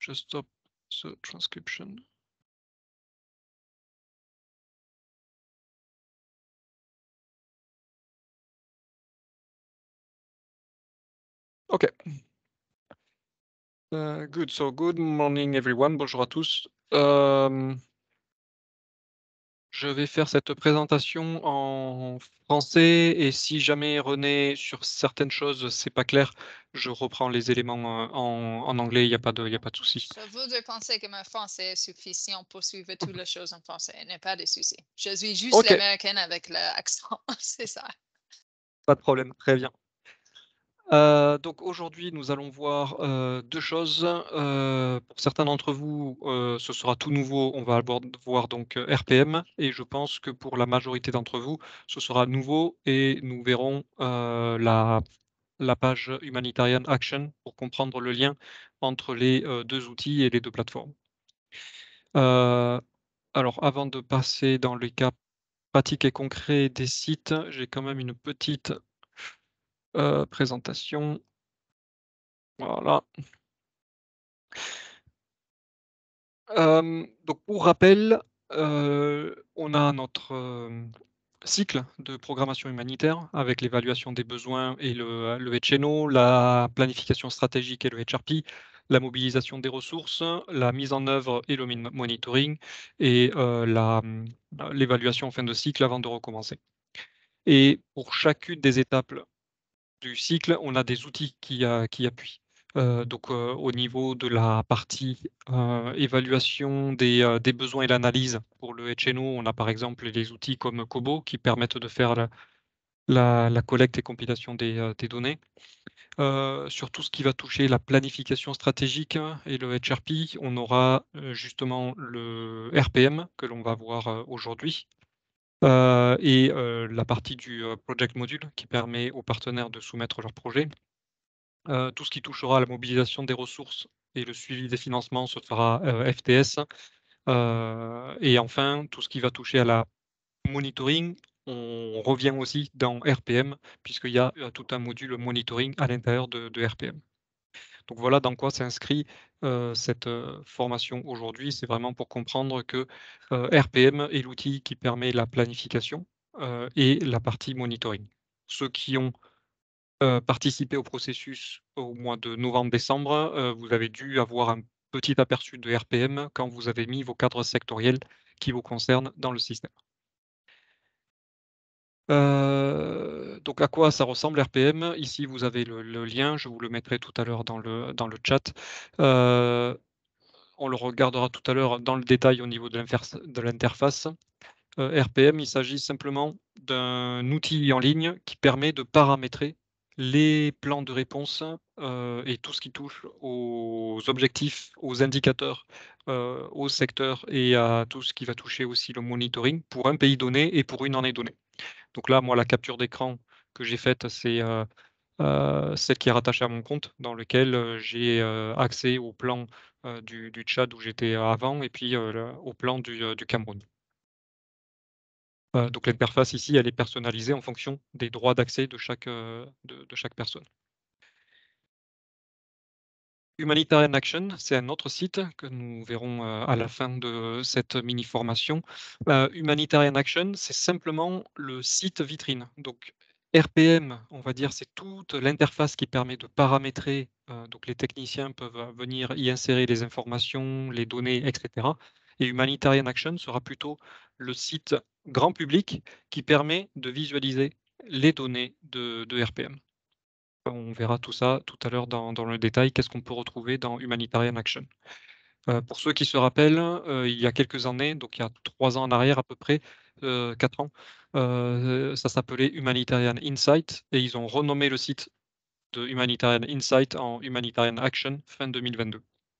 just stop the transcription. Okay. Good. So good morning everyone. Bonjour à tous. Je vais faire cette présentation en français et si jamais René, sur certaines choses, c'est pas clair, je reprends les éléments, en anglais, il y a pas de souci. Je voudrais penser que mon français est suffisant pour suivre toutes les choses en français. Il n'y a pas de souci. Je suis juste OK, l'américaine avec l'accent, c'est ça. pas de problème, très bien. Donc aujourd'hui, nous allons voir, 2 choses. Pour certains d'entre vous, ce sera tout nouveau. On va voir donc, RPM et je pense que pour la majorité d'entre vous, ce sera nouveau et nous verrons, la page Humanitarian Action pour comprendre le lien entre les, 2 outils et les 2 plateformes. Heu, alors avant de passer dans les cas pratiques et concrets des sites, j'ai quand même une petite, présentation. Voilà. Donc pour rappel, on a notre, cycle de programmation humanitaire avec l'évaluation des besoins et le HNO, la planification stratégique et le HRP, la mobilisation des ressources, la mise en œuvre et le monitoring et l'évaluation en fin de cycle avant de recommencer. Et pour chacune des étapes du cycle, on a des outils qui appuient. Donc, au niveau de la partie, évaluation des besoins et l'analyse pour le HNO, on a par exemple les outils comme Kobo qui permettent de faire la collecte et compilation des données. Sur tout ce qui va toucher la planification stratégique et le HRP, on aura, justement le RPM que l'on va voir, aujourd'hui. Et la partie du, project module qui permet aux partenaires de soumettre leurs projets. Tout ce qui touchera à la mobilisation des ressources et le suivi des financements se fera, FTS. Et enfin, tout ce qui va toucher à la monitoring, on revient aussi dans RPM puisqu'il y a, tout un module monitoring à l'intérieur de RPM. Donc voilà dans quoi s'inscrit, cette, formation aujourd'hui. C'est vraiment pour comprendre que, RPM est l'outil qui permet la planification, et la partie monitoring. Ceux qui ont, participé au processus au mois de novembre-décembre, vous avez dû avoir un petit aperçu de RPM quand vous avez mis vos cadres sectoriels qui vous concernent dans le système. Donc à quoi ça ressemble RPM? Ici, vous avez le lien, je vous le mettrai tout à l'heure dans le chat. Heu, on le regardera tout à l'heure dans le détail au niveau de l'interface. RPM, il s'agit simplement d'un outil en ligne qui permet de paramétrer les plans de réponse, et tout ce qui touche aux objectifs, aux indicateurs, aux secteurs et à tout ce qui va toucher aussi le monitoring pour un pays donné et pour une année donnée. Donc là, moi, la capture d'écran que j'ai faite, c'est, celle qui est rattachée à mon compte dans lequel, j'ai, accès au plan, du Tchad où j'étais avant et puis, au plan du Cameroun. Donc l'interface ici, elle est personnalisée en fonction des droits d'accès de chaque, de chaque personne. Humanitarian Action, c'est un autre site que nous verrons, à la fin de cette mini formation. Humanitarian Action, c'est simplement le site vitrine. Donc RPM, on va dire, c'est toute l'interface qui permet de paramétrer, donc les techniciens peuvent, venir y insérer les informations, les données et cetera. Et Humanitarian Action sera plutôt le site grand public qui permet de visualiser les données de RPM. On verra tout ça tout à l'heure dans le détail, qu'est-ce qu'on peut retrouver dans Humanitarian Action. Pour ceux qui se rappellent, il y a quelques années, donc il y a 3 ans en arrière à peu près, 4 ans, ça s'appelait Humanitarian Insight et ils ont renommé le site de Humanitarian Insight en Humanitarian Action fin 2022.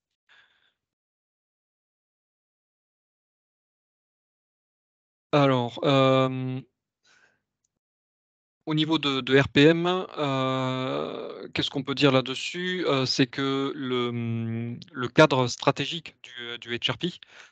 Alors, au niveau de RPM, qu'est-ce qu'on peut dire là-dessus? C'est que le cadre stratégique du HRP,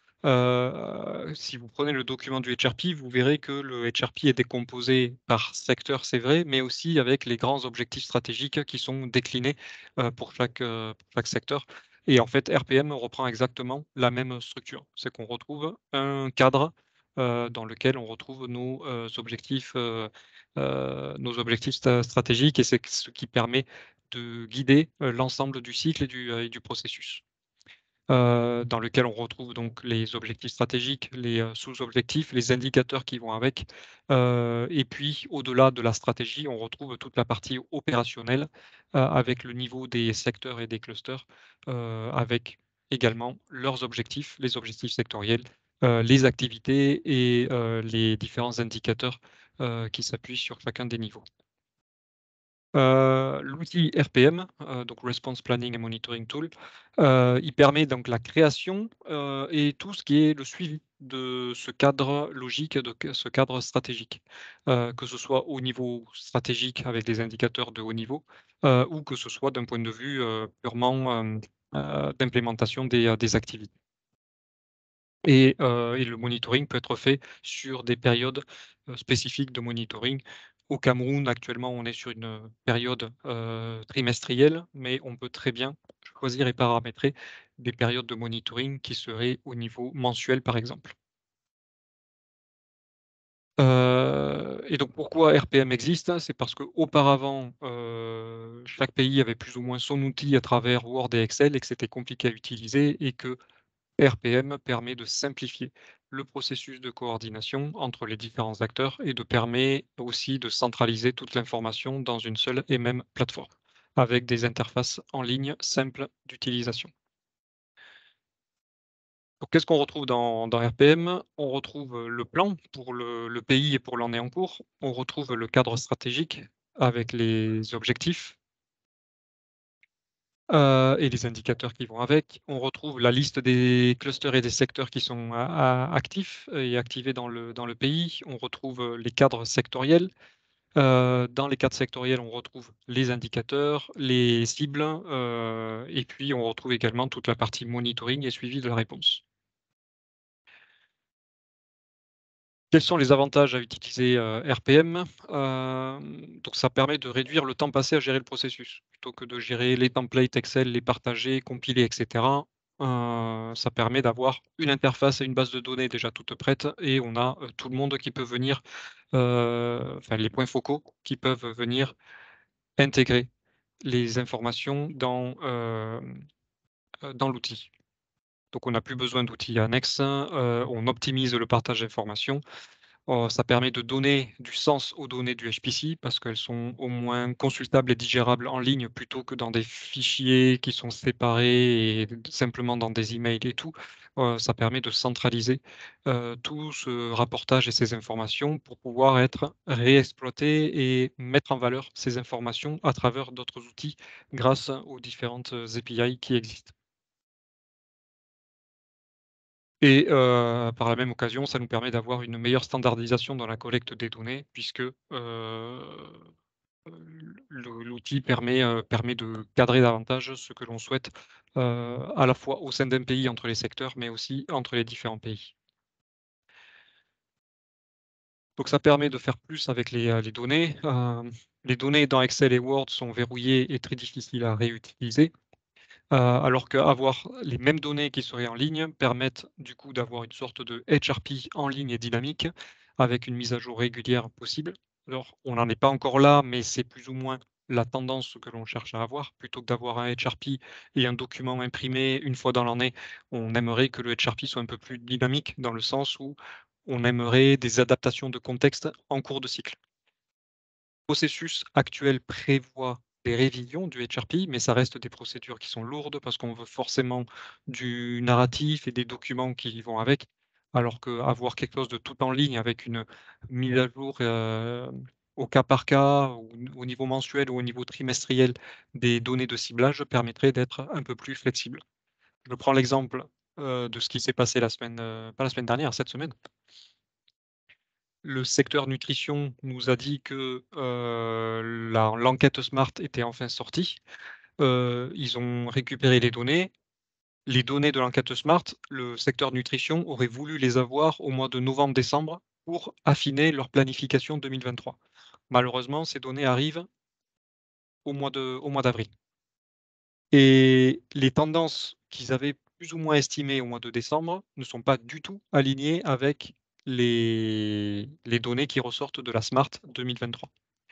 si vous prenez le document du HRP, vous verrez que le HRP est décomposé par secteur, c'est vrai, mais aussi avec les grands objectifs stratégiques qui sont déclinés, pour chaque secteur. Et en fait, RPM reprend exactement la même structure. C'est qu'on retrouve un cadre, dans lequel on retrouve nos objectifs stratégiques, et c'est ce qui permet de guider, l'ensemble du cycle et du processus. Dans lequel on retrouve donc les objectifs stratégiques, les, sous-objectifs, les indicateurs qui vont avec, et puis au-delà de la stratégie, on retrouve toute la partie opérationnelle, avec le niveau des secteurs et des clusters, avec également leurs objectifs, les objectifs sectoriels, les activités et les différents indicateurs, qui s'appuient sur chacun des niveaux. L'outil RPM, donc Response Planning and Monitoring Tool, il permet donc la création, et tout ce qui est le suivi de ce cadre logique, ce cadre stratégique. Que ce soit au niveau stratégique avec des indicateurs de haut niveau, ou que ce soit d'un point de vue, purement, d'implémentation des activités. Et le monitoring peut être fait sur des périodes, spécifiques de monitoring. Au Cameroun, actuellement, on est sur une, période, trimestrielle, mais on peut très bien choisir et paramétrer des périodes de monitoring qui seraient au niveau mensuel, par exemple. Et donc pourquoi RPM existe? C'est parce qu'auparavant, chaque pays avait plus ou moins son outil à travers Word et Excel, et que c'était compliqué à utiliser, et que RPM permet de simplifier le processus de coordination entre les différents acteurs, et de permet aussi de centraliser toute l'information dans une seule et même plateforme, avec des interfaces en ligne simples d'utilisation. Donc qu'est-ce qu'on retrouve dans RPM? On retrouve, le plan pour le pays et pour l'année en cours. On retrouve le cadre stratégique avec les objectifs, et les indicateurs qui vont avec. On retrouve la liste des clusters et des secteurs qui sont actifs et activés dans le pays. On retrouve, les cadres sectoriels. Dans les cadres sectoriels, on retrouve les indicateurs, les cibles, et puis on retrouve également toute la partie monitoring et suivi de la réponse. Quels sont les avantages à utiliser, RPM? Donc ça permet de réduire le temps passé à gérer le processus. Plutôt que de gérer les templates Excel, les partager, compiler et cetera, ça permet d'avoir une interface et une base de données déjà toute prête, et on a, tout le monde qui peut venir, enfin les points focaux qui peuvent venir intégrer les informations dans l'outil. Donc on n'a plus besoin d'outils annexes, on optimise le partage d'informations. Ça permet de donner du sens aux données du HPC parce qu'elles sont au moins consultables et digérables en ligne plutôt que dans des fichiers qui sont séparés et simplement dans des emails et tout. Ça permet de centraliser, tout ce rapportage et ces informations pour pouvoir être réexploité et mettre en valeur ces informations à travers d'autres outils grâce aux différentes, API qui existent. Et par la même occasion, ça nous permet d'avoir une meilleure standardisation dans la collecte des données puisque, l'outil permet de cadrer davantage ce que l'on souhaite, à la fois au sein d'un pays entre les secteurs, mais aussi entre les différents pays. Donc ça permet de faire plus avec les données. Les données dans Excel et Word sont verrouillées et très difficiles à réutiliser. Alors qu'avoir les mêmes données qui seraient en ligne permettent du coup d'avoir une sorte de HRP en ligne et dynamique, avec une mise à jour régulière possible. Alors, on n'en est pas encore là, mais c'est plus ou moins la tendance que l'on cherche à avoir. Plutôt que d'avoir un HRP et un document imprimé une fois dans l'année, on aimerait que le HRP soit un peu plus dynamique, dans le sens où on aimerait des adaptations de contexte en cours de cycle. Processus actuel prévoit des révisions du HRP, mais ça reste des procédures qui sont lourdes parce qu'on veut forcément du narratif et des documents qui vont avec. Alors qu'avoir quelque chose de tout en ligne avec une mise à jour, au cas par cas, ou au niveau mensuel ou au niveau trimestriel des données de ciblage permettrait d'être un peu plus flexible. Je prends l'exemple, de ce qui s'est passé pas la semaine dernière, cette semaine. Le secteur nutrition nous a dit que, l'enquête Smart était enfin sortie. Ils ont récupéré les données. Les données de l'enquête Smart, le secteur nutrition aurait voulu les avoir au mois de novembre-décembre pour affiner leur planification 2023. Malheureusement, ces données arrivent au mois d'avril. Et les tendances qu'ils avaient plus ou moins estimées au mois de décembre ne sont pas du tout alignées avec les données qui ressortent de la Smart 2023.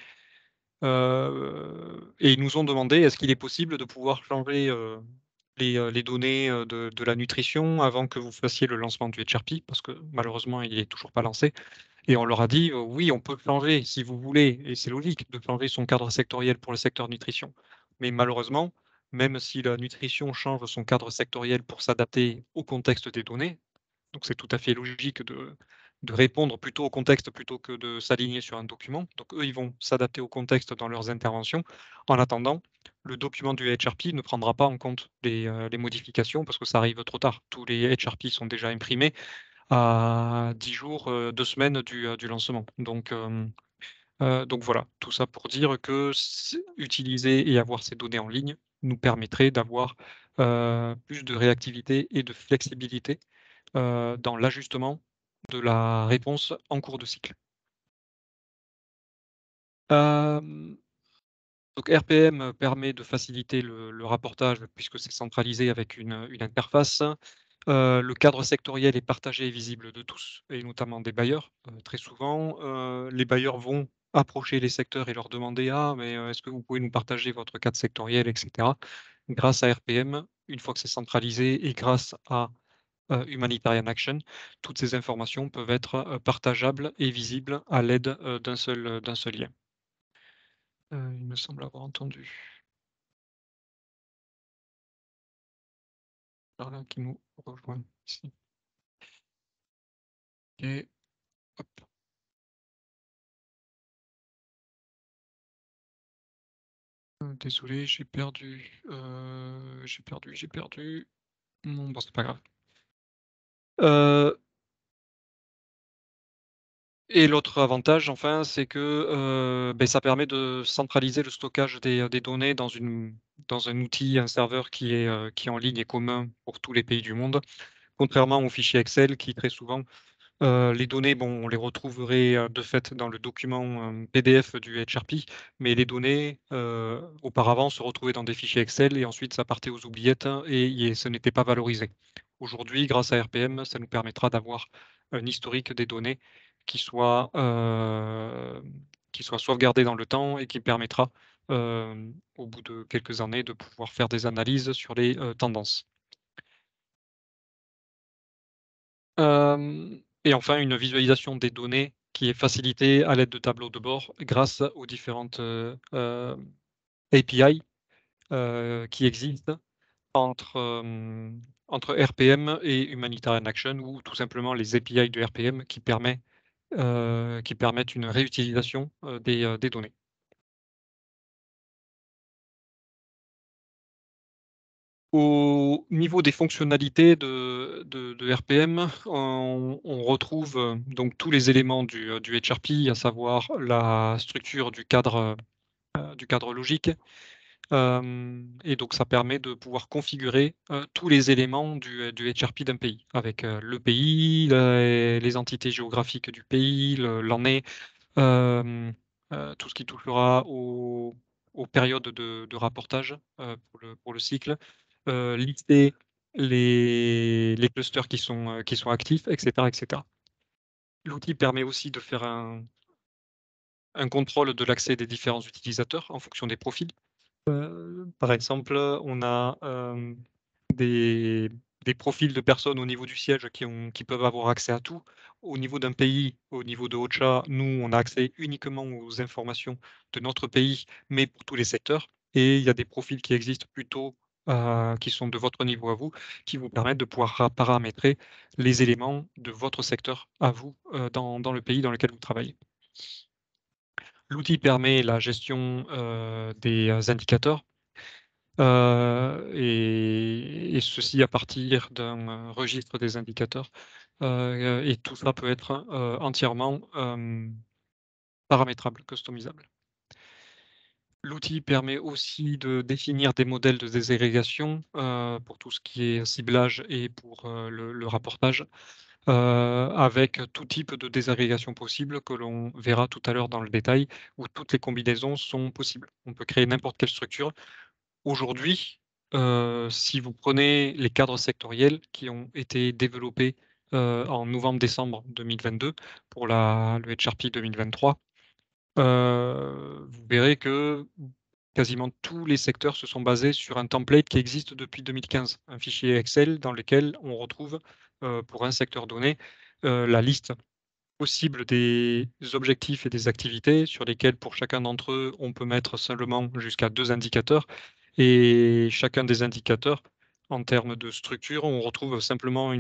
Et ils nous ont demandé: «Est-ce qu'il est possible de pouvoir changer, les données, de la nutrition avant que vous fassiez le lancement du HRP?» parce que malheureusement, il est toujours pas lancé. Et on leur a dit: «Oui, on peut changer si vous voulez» et c'est logique de changer son cadre sectoriel pour le secteur nutrition. Mais malheureusement, même si la nutrition change son cadre sectoriel pour s'adapter au contexte des données, donc c'est tout à fait logique de répondre plutôt au contexte plutôt que de s'aligner sur un document. Donc eux, ils vont s'adapter au contexte dans leurs interventions. En attendant, le document du HRP ne prendra pas en compte les modifications parce que ça arrive trop tard. Tous les HRP sont déjà imprimés à 10 jours, 2 semaines du lancement. Donc voilà, tout ça pour dire que utiliser et avoir ces données en ligne nous permettrait d'avoir, plus de réactivité et de flexibilité, dans l'ajustement de la réponse en cours de cycle. Hem, donc RPM permet de faciliter le rapportage puisque c'est centralisé avec une interface. Le cadre sectoriel est partagé et visible de tous et notamment des bailleurs. Très souvent, les bailleurs vont approcher les secteurs et leur demander: «Ah mais, est-ce que vous pouvez nous partager votre cadre sectoriel?» et cetera. Grâce à RPM, une fois que c'est centralisé et grâce à, Humanitarian Action, toutes ces informations peuvent être, partageables et visibles à l'aide, d'un seul lien. Il me semble avoir entendu par là qui nous rejoint ici et hop, désolé, j'ai perdu. Non, bon, c'est pas grave. Heu et l'autre avantage, enfin, c'est que, beh, ça permet de centraliser le stockage des données dans un outil, un serveur qui est en ligne et commun pour tous les pays du monde. Contrairement aux fichiers Excel qui très souvent les données, bon, on les retrouverait, de fait dans le document, PDF du HRP, mais les données, auparavant se retrouvaient dans des fichiers Excel et ensuite ça partait aux oubliettes hein, et ce n'était pas valorisé. Aujourd'hui, grâce à RPM, ça nous permettra d'avoir un historique des données qui soit, qui soit sauvegardé dans le temps et qui permettra, au bout de quelques années, de pouvoir faire des analyses sur les, tendances. Et enfin, une visualisation des données qui est facilitée à l'aide de tableaux de bord grâce aux différentes, API, qui existent entre, entre RPM et Humanitarian Action ou tout simplement les API de RPM qui permettent une réutilisation, des données. Au niveau des fonctionnalités de RPM, on retrouve, donc tous les éléments du HRP, à savoir la structure du cadre logique, et donc ça permet de pouvoir configurer, tous les éléments du HRP d'un pays avec, le pays, les entités géographiques du pays, l'année, hem, tout ce qui touchera aux périodes de rapportage, pour le cycle, lister les clusters qui sont actifs et cetera et cetera. L'outil permet aussi de faire un contrôle de l'accès des différents utilisateurs en fonction des profils. Par exemple, on a, des des profils de personnes au niveau du siège qui peuvent avoir accès à tout. Au niveau d'un pays, au niveau de OCHA, nous, on a accès uniquement aux informations de notre pays, mais pour tous les secteurs et il y a des profils qui existent plutôt, qui sont de votre niveau à vous, qui vous permettent de pouvoir paramétrer les éléments de votre secteur à vous, dans le pays dans lequel vous travaillez. L'outil permet la gestion, des, indicateurs. Et ceci à partir d'un, registre des indicateurs, et tout ça peut être, entièrement, paramétrable, customisable. L'outil permet aussi de définir des modèles de désagrégation, pour tout ce qui est ciblage et pour, le rapportage, avec tout type de désagrégation possible que l'on verra tout à l'heure dans le détail, où toutes les combinaisons sont possibles. On peut créer n'importe quelle structure. Aujourd'hui, si vous prenez les cadres sectoriels qui ont été développés, en novembre-décembre 2022 pour le HRP 2023, vous verrez que quasiment tous les secteurs se sont basés sur un template qui existe depuis 2015. Un fichier Excel dans lequel on retrouve, pour un secteur donné, la liste possible des objectifs et des activités sur lesquels, pour chacun d'entre eux, on peut mettre seulement jusqu'à 2 indicateurs et chacun des indicateurs, en termes de structure, on retrouve simplement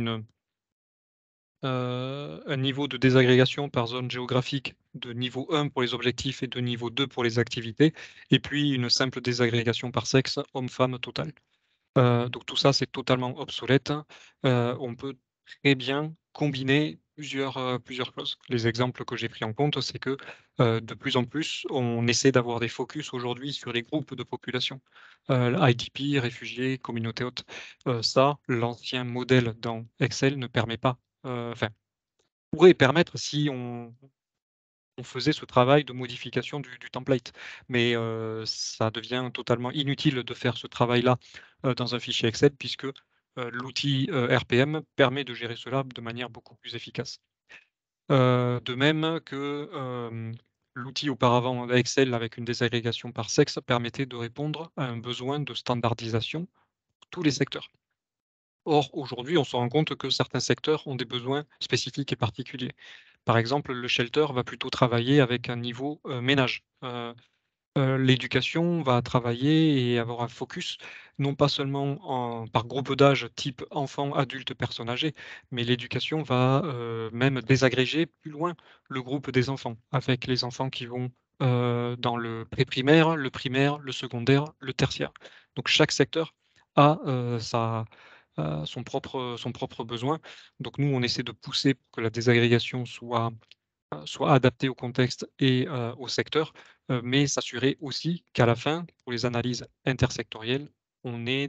un niveau de désagrégation par zone géographique de niveau 1 pour les objectifs et de niveau 2 pour les activités et puis une simple désagrégation par sexe, homme-femme total. Donc tout ça, c'est totalement obsolète. On peut très bien combiner plusieurs clauses. Les exemples que j'ai pris en compte, c'est que, de plus en plus, on essaie d'avoir des focus aujourd'hui sur les groupes de population, IDP, réfugiés, communautés hautes. Ça, l'ancien modèle dans Excel ne permet pas, enfin, pourrait permettre si on faisait ce travail de modification du template. Mais, ça devient totalement inutile de faire ce travail-là, dans un fichier Excel puisque, l'outil, RPM permet de gérer cela de manière beaucoup plus efficace. De même que, l'outil auparavant Excel avec une désagrégation par sexe permettait de répondre à un besoin de standardisation pour tous les secteurs. Or, aujourd'hui, on se rend compte que certains secteurs ont des besoins spécifiques et particuliers. Par exemple, le shelter va plutôt travailler avec un niveau, ménage. L'éducation va travailler et avoir un focus, non pas seulement par groupe d'âge type enfant, adulte, personne âgée, mais l'éducation va, même désagréger plus loin le groupe des enfants, avec les enfants qui vont, dans le pré-primaire, le primaire, le secondaire, le tertiaire. Donc chaque secteur a, son propre besoin. Donc nous, on essaie de pousser pour que la désagrégation soit adapté au contexte et au secteur, mais s'assurer aussi qu'à la fin, pour les analyses intersectorielles, on ait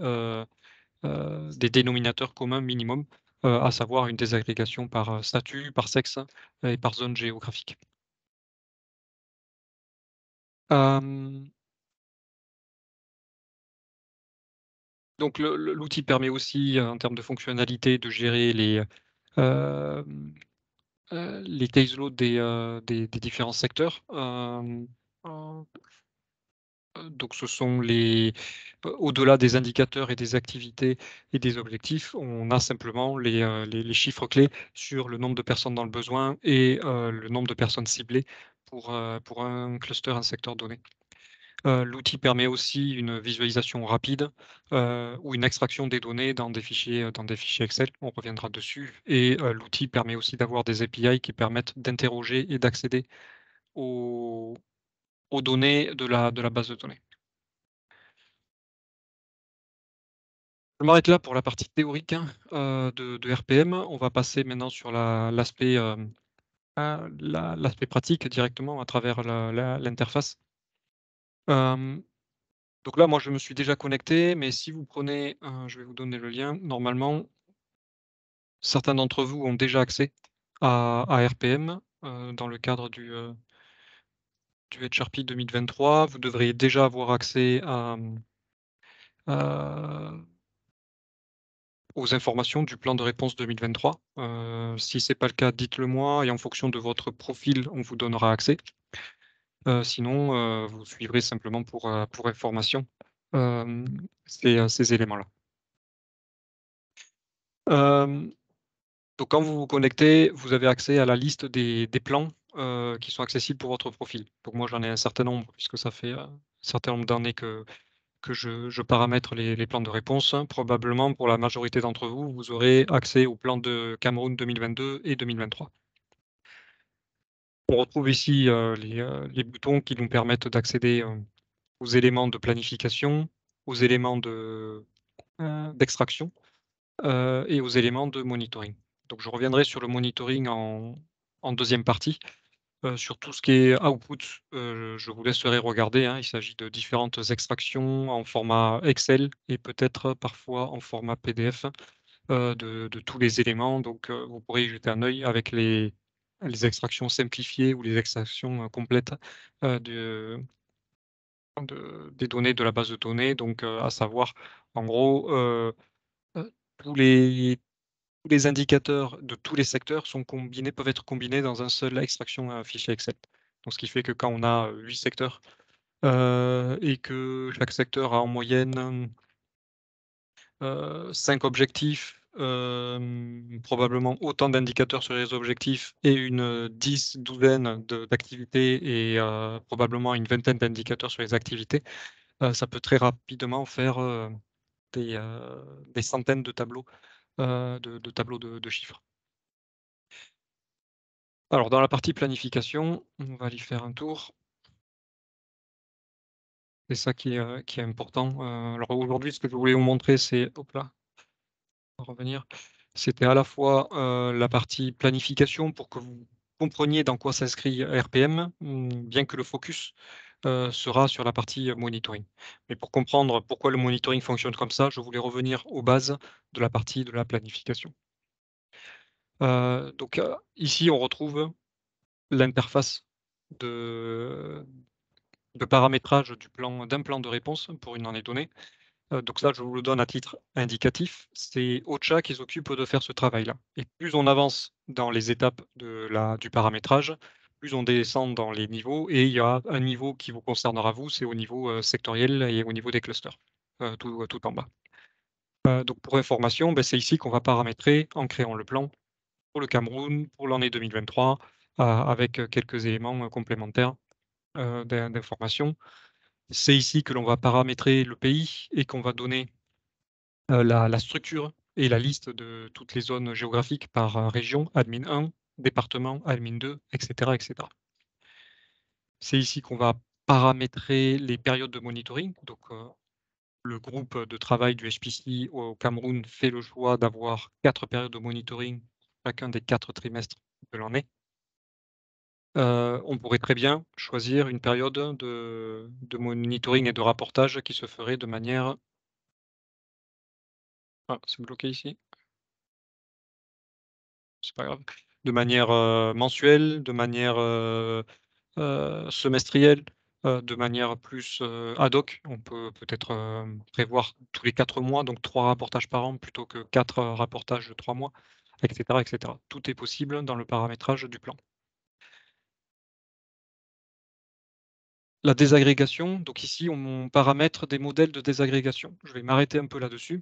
des dénominateurs communs minimum, à savoir une désagrégation par, statut, par sexe et par zone géographique. Hem, donc l'outil permet aussi, en termes de fonctionnalité, de gérer les case loads des différents secteurs. Donc ce sont au-delà des indicateurs et des activités et des objectifs, on a simplement les chiffres clés sur le nombre de personnes dans le besoin et le nombre de personnes ciblées pour un cluster, un secteur donné. L'outil permet aussi une visualisation rapide, ou une extraction des données dans des fichiers Excel, on reviendra dessus et l'outil permet aussi d'avoir des API qui permettent d'interroger et d'accéder aux aux données de la base de données. Je m'arrête là pour la partie théorique, hein, de RPM. On va passer maintenant sur l'aspect pratique directement à travers l'interface. Hem, donc là, moi, je me suis déjà connecté, mais si vous prenez, je vais vous donner le lien. Normalement, certains d'entre vous ont déjà accès à RPM, dans le cadre du HRP 2023. Vous devriez déjà avoir accès aux informations du plan de réponse 2023. Si c'est pas le cas, dites-le moi et en fonction de votre profil, on vous donnera accès. Sinon, vous suivrez simplement pour information, hem, ces éléments-là. Hem, donc quand vous vous connectez, vous avez accès à la liste des plans, qui sont accessibles pour votre profil. Donc moi, j'en ai un certain nombre puisque ça fait, un certain nombre d'années que je paramètre les plans de réponse. Probablement pour la majorité d'entre vous, vous aurez accès aux plans de Cameroun 2022 et 2023. On retrouve ici, les boutons qui nous permettent d'accéder, aux éléments de planification, aux éléments d'extraction, et aux éléments de monitoring. Donc je reviendrai sur le monitoring en deuxième partie. Sur tout ce qui est output, je vous laisserai regarder, hein. Il s'agit de différentes extractions en format Excel et peut-être parfois en format PDF, de tous les éléments. Donc, vous pourrez y jeter un œil avec les extractions simplifiées ou les extractions, complètes, de des données de la base de données, donc à savoir, en gros, tous les tous les indicateurs de tous les secteurs peuvent être combinés dans un seul extraction, fichier Excel. Donc ce qui fait que quand on a, 8 secteurs, et que chaque secteur a en moyenne, 5 objectifs, probablement autant d'indicateurs sur les objectifs et une, 10 douzaine d'activités et probablement une vingtaine d'indicateurs sur les activités, ça peut très rapidement faire, des centaines de tableaux, de tableaux de chiffres. Alors dans la partie planification, on va aller faire un tour. C'est ça qui est important. Alors aujourd'hui, ce que je voulais vous montrer, c'est hop là, on va revenir. C'était à la fois, la partie planification pour que vous compreniez dans quoi s'inscrit RPM, bien que le focus, sera sur la partie, monitoring. Mais pour comprendre pourquoi le monitoring fonctionne comme ça, je voulais revenir aux bases de la partie de la planification. Donc, ici, on retrouve l'interface de paramétrage d'un plan de réponse pour une donnée donnée. Donc ça, je vous le donne à titre indicatif. C'est OCHA qui s'occupe de faire ce travail-là. Et plus on avance dans les étapes du paramétrage, plus on descend dans les niveaux et il y a un niveau qui vous concernera vous, c'est au niveau, sectoriel et au niveau des clusters, tout en bas. Donc pour information, c'est ici qu'on va paramétrer en créant le plan pour le Cameroun, pour l'année 2023, avec, quelques éléments, complémentaires, d'information. C'est ici que l'on va paramétrer le pays et qu'on va donner, la structure et la liste de toutes les zones géographiques par, région, admin 1, département, admin 2, et cetera, et cetera. C'est ici qu'on va paramétrer les périodes de monitoring. Donc, le groupe de travail du HPC au Cameroun fait le choix d'avoir 4 périodes de monitoring, chacun des 4 trimestres de l'année. On pourrait très bien choisir une période de monitoring et de rapportage qui se ferait de manière c'est bloqué ici, c'est pas grave. De manière, mensuelle, de manière, semestrielle, de manière plus, ad hoc. On peut peut-être, prévoir tous les 4 mois, donc 3 rapportages par an plutôt que 4 rapportages de 3 mois, et cetera, et cetera. Tout est possible dans le paramétrage du plan. La désagrégation, donc ici on paramètre des modèles de désagrégation. Je vais m'arrêter un peu là-dessus.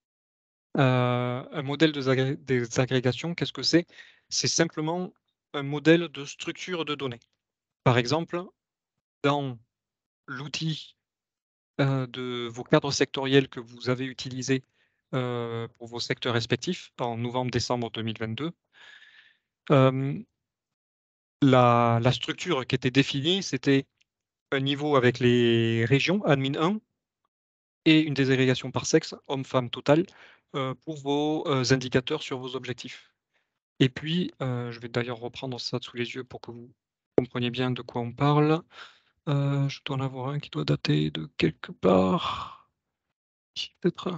Un modèle de désagrégation, qu'est-ce que c'est? C'est simplement un modèle de structure de données. Par exemple, dans l'outil, de vos cadres sectoriels que vous avez utilisés, pour vos secteurs respectifs en novembre-décembre 2022, hem, la structure qui était définie, c'était un niveau avec les régions, admin 1 et une désagrégation par sexe, homme-femme total, pour vos, indicateurs sur vos objectifs. Et puis, je vais d'ailleurs reprendre ça sous les yeux pour que vous compreniez bien de quoi on parle. Je dois en avoir un qui doit dater de quelque part. Ici peut-être?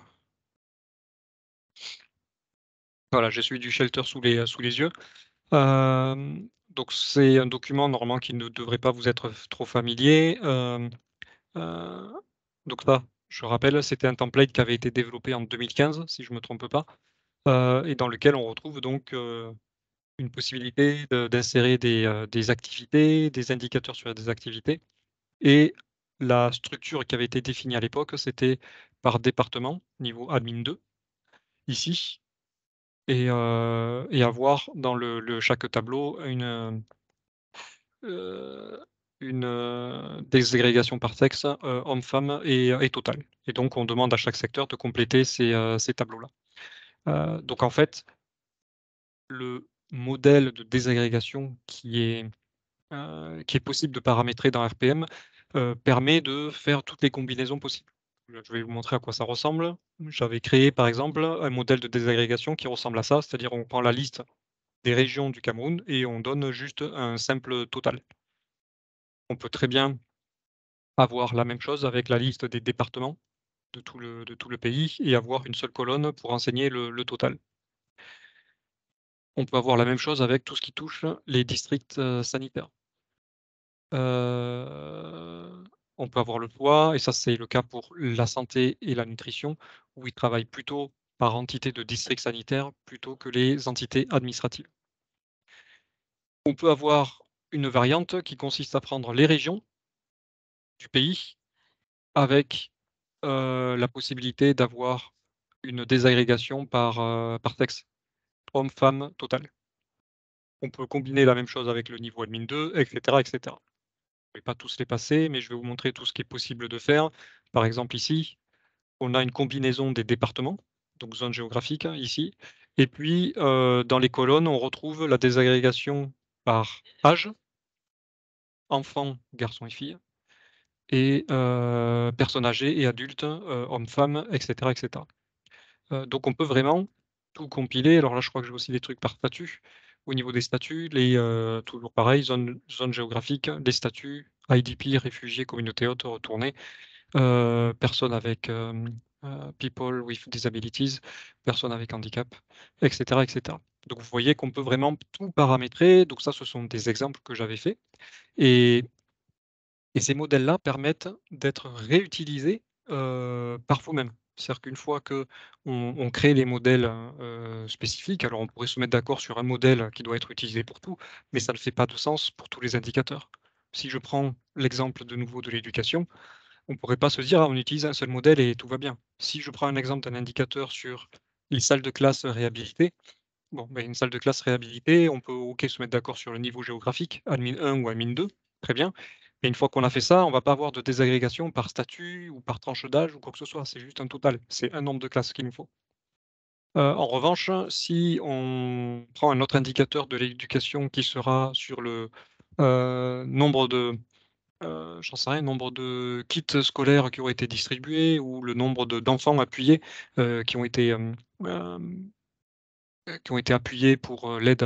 Voilà, j'ai celui du shelter sous les yeux. Donc c'est un document normalement qui ne devrait pas vous être trop familier. Heu, donc ça, je rappelle, c'était un template qui avait été développé en 2015, si je ne me trompe pas, et dans lequel on retrouve donc, une possibilité d'insérer des activités, des indicateurs sur des activités et la structure qui avait été définie à l'époque, c'était par département, niveau admin 2, ici et avoir dans le chaque tableau une, désagrégation par sexe, homme-femme et total et donc on demande à chaque secteur de compléter ces tableaux-là. Donc en fait, le modèle de désagrégation qui est possible de paramétrer dans RPM, permet de faire toutes les combinaisons possibles. Je vais vous montrer à quoi ça ressemble. J'avais créé par exemple un modèle de désagrégation qui ressemble à ça, c'est-à-dire on prend la liste des régions du Cameroun et on donne juste un simple total. On peut très bien avoir la même chose avec la liste des départements de tout le pays et avoir une seule colonne pour renseigner le total. On peut avoir la même chose avec tout ce qui touche les districts, sanitaires. Heu On peut avoir le poids et ça, c'est le cas pour la santé et la nutrition, où ils travaillent plutôt par entité de district sanitaire plutôt que les entités administratives. On peut avoir une variante qui consiste à prendre les régions du pays avec, la possibilité d'avoir une désagrégation par sexe, homme, femme, total. On peut combiner la même chose avec le niveau admin 2 et cetera et cetera. Je vais pas tous les passer, mais je vais vous montrer tout ce qui est possible de faire. Par exemple ici, on a une combinaison des départements, donc zone géographique, hein, ici et puis, dans les colonnes, on retrouve la désagrégation par âge, enfants, garçons et filles et personnes âgées et adultes, hommes, femmes et cetera et cetera. Donc on peut vraiment tout compiler. Alors là, je crois que j'ai aussi des trucs par statut. Au niveau des statuts, toujours pareil, zone géographique, les statuts, IDP, réfugiés, communauté haute, retournée, personnes avec, people with disabilities, personnes avec handicap et cetera et cetera. Donc vous voyez qu'on peut vraiment tout paramétrer. Donc ça, ce sont des exemples que j'avais faits et ces modèles-là permettent d'être réutilisés, par vous-même. C'est-à-dire qu'une fois qu'on on crée les modèles, spécifiques, alors on pourrait se mettre d'accord sur un modèle qui doit être utilisé pour tout, mais ça ne fait pas de sens pour tous les indicateurs. Si je prends l'exemple de nouveau de l'éducation, on pourrait pas se dire: «Ah, on utilise un seul modèle et tout va bien». Si je prends un exemple d'un indicateur sur les salles de classe réhabilitées, bon, ben, une salle de classe réhabilitée, on peut, OK, se mettre d'accord sur le niveau géographique, admin 1 ou admin 2, très bien. Mais une fois qu'on a fait ça, on va pas avoir de désagrégation par statut ou par tranche d'âge ou quoi que ce soit. C'est juste un total. C'est un nombre de classes qu'il nous faut. En revanche, si on prend un autre indicateur de l'éducation qui sera sur le, nombre de, j'en sais rien, nombre de kits scolaires qui ont été distribués ou le nombre d'enfants appuyés, qui ont été, qui ont été appuyés pour, l'aide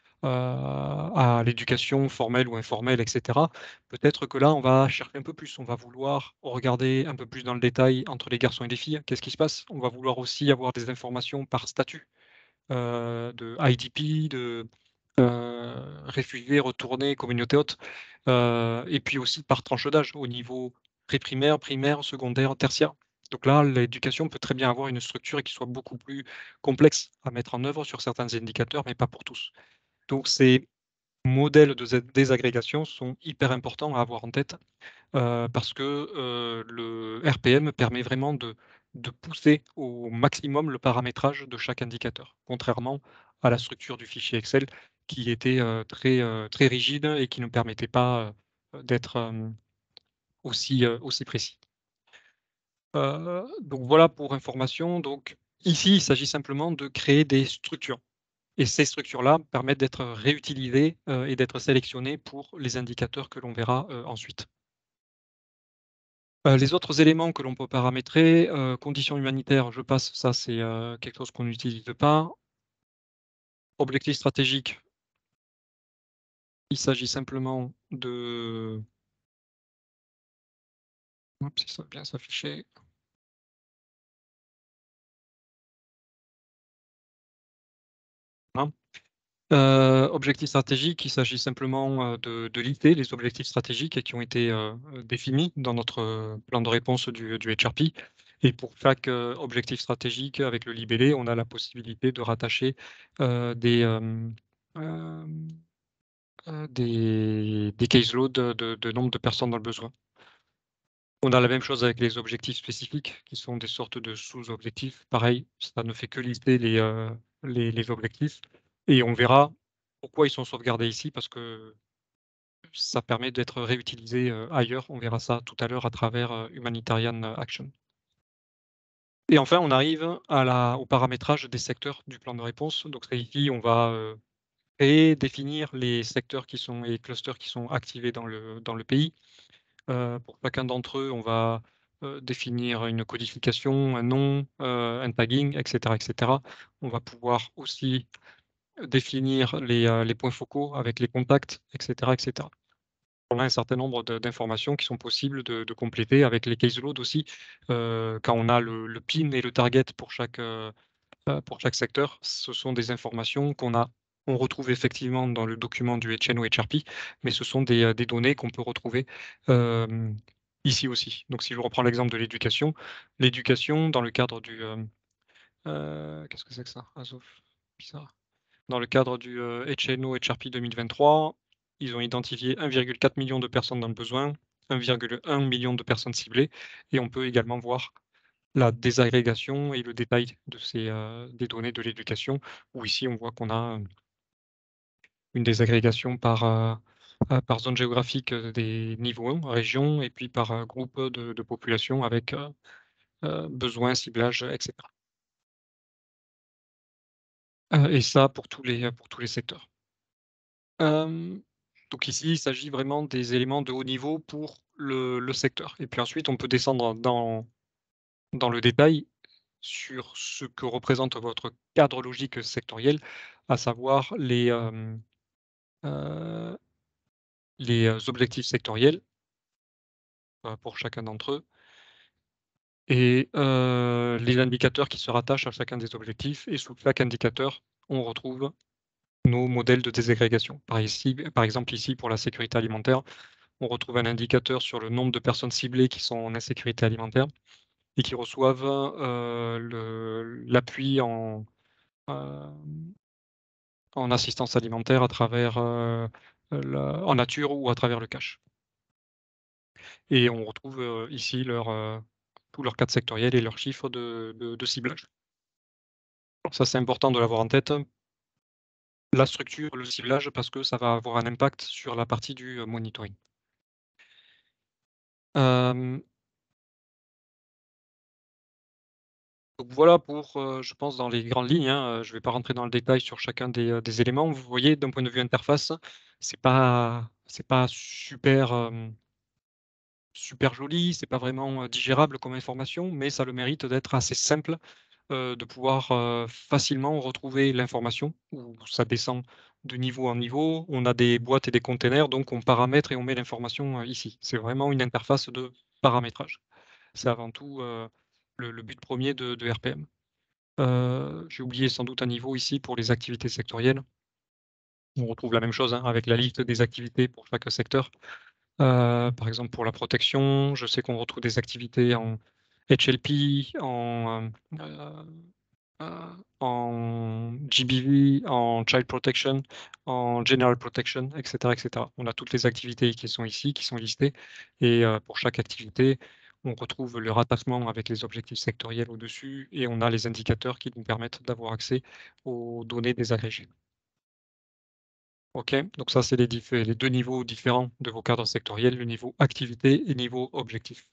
à l'éducation formelle ou informelle et cetera. Peut-être que là, on va chercher un peu plus. On va vouloir regarder un peu plus dans le détail entre les garçons et les filles. Qu'est-ce qui se passe? On va vouloir aussi avoir des informations par statut, de IDP, de, réfugiés, retournés, communauté haute, et puis aussi par tranche d'âge au niveau pré-primaire, primaire, secondaire, tertiaire. Donc là, l'éducation peut très bien avoir une structure et qui soit beaucoup plus complexe à mettre en œuvre sur certains indicateurs, mais pas pour tous. Donc ces modèles de désagrégation sont hyper importants à avoir en tête, parce que, le RPM permet vraiment de pousser au maximum le paramétrage de chaque indicateur, contrairement à la structure du fichier Excel qui était, très rigide et qui ne permettait pas, d'être, aussi précis. Donc voilà pour information. Donc ici, il s'agit simplement de créer des structures et ces structures-là permettent d'être réutilisées, et d'être sélectionnées pour les indicateurs que l'on verra, ensuite. Les autres éléments que l'on peut paramétrer, conditions humanitaires, je passe, ça c'est, quelque chose qu'on n'utilise pas. Objectifs stratégiques, il s'agit simplement de hop, si ça va bien s'afficher. Voilà. Objectifs stratégiques, il s'agit simplement, de lister les objectifs stratégiques qui ont été, définis dans notre, plan de réponse du HRP et pour chaque, objectif stratégique avec le libellé, on a la possibilité de rattacher, des, hem des case load de nombre de personnes dans le besoin. On a la même chose avec les objectifs spécifiques qui sont des sortes de sous-objectifs. Pareil, ça ne fait que lister les objectifs et on verra pourquoi ils sont sauvegardés ici parce que ça permet d'être réutilisé, ailleurs. On verra ça tout à l'heure à travers, Humanitarian Action. Et enfin, on arrive au paramétrage des secteurs du plan de réponse. Donc c'est ici, on va, créer, définir les secteurs qui sont et les clusters qui sont activés dans le pays. Pour chacun d'entre eux, on va, définir une codification, un nom, un tagging et cetera et cetera. On va pouvoir aussi définir les points focaux avec les contacts et cetera et cetera. On a un certain nombre d'informations qui sont possibles de compléter avec les case load aussi, quand on a le pin et le target pour chaque secteur. Ce sont des informations on retrouve effectivement dans le document du HNO HRP, mais ce sont des données qu'on peut retrouver, hem, ici aussi. Donc si je reprends l'exemple de l'éducation dans le cadre du, qu'est-ce que c'est que ça? Azov, bizarre. Dans le cadre du, HNO HRP 2023, ils ont identifié 1,4 million de personnes dans le besoin, 1,1 million de personnes ciblées et on peut également voir la désagrégation et le détail de ces, des données de l'éducation, où ici on voit qu'on a, une désagrégation par zone géographique, des niveaux, régions et puis par, groupe, de population avec, besoins, ciblage, et cetera. Et ça pour tous les secteurs. Hem, donc ici, il s'agit vraiment des éléments de haut niveau pour le secteur et puis ensuite on peut descendre dans le détail sur ce que représente votre cadre logique sectoriel, à savoir heu, les objectifs sectoriels, pour chacun d'entre eux et les indicateurs qui se rattachent à chacun des objectifs et sous chaque indicateur, on retrouve nos modèles de désagrégation. Par exemple ici pour la sécurité alimentaire, on retrouve un indicateur sur le nombre de personnes ciblées qui sont en insécurité alimentaire et qui reçoivent, l'appui hem, en assistance alimentaire à travers, la en nature ou à travers le cash et on retrouve, ici tous leurs cadres sectoriels et leurs chiffres de ciblage. Ça, c'est important de l'avoir en tête, la structure, le ciblage, parce que ça va avoir un impact sur la partie du, monitoring. Hem Donc voilà pour, je pense dans les grandes lignes, hein, je ne vais pas rentrer dans le détail sur chacun des éléments. Vous voyez d'un point de vue interface, c'est pas super, super joli, c'est pas vraiment, digérable comme information, mais ça a le mérite d'être assez simple, de pouvoir, facilement retrouver l'information où ça descend de niveau en niveau. On a des boîtes et des containers, donc on paramètre et on met l'information, ici. C'est vraiment une interface de paramétrage. C'est avant tout, le but premier de RPM. J'ai oublié sans doute un niveau ici pour les activités sectorielles. On retrouve la même chose, hein, avec la liste des activités pour chaque secteur. Par exemple, pour la protection, je sais qu'on retrouve des activités en HLP, en GBV, en Child Protection, en General Protection, et cetera. On a toutes les activités qui sont ici, qui sont listées et pour chaque activité, on retrouve le rattachement avec les objectifs sectoriels au-dessus et on a les indicateurs qui nous permettent d'avoir accès aux données désagrégées. OK? Donc ça, c'est les 2 niveaux différents de vos cadres sectoriels, le niveau activité et niveau objectif.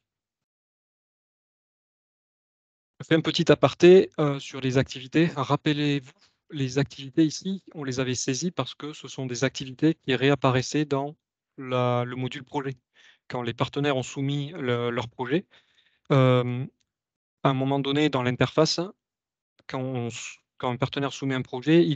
Je fais un petit aparté, sur les activités. Rappelez-vous, les activités ici, on les avait saisies parce que ce sont des activités qui réapparaissaient dans le module projet. Quand les partenaires ont soumis leur projet, hem, à un moment donné dans l'interface, quand un partenaire soumet un projet,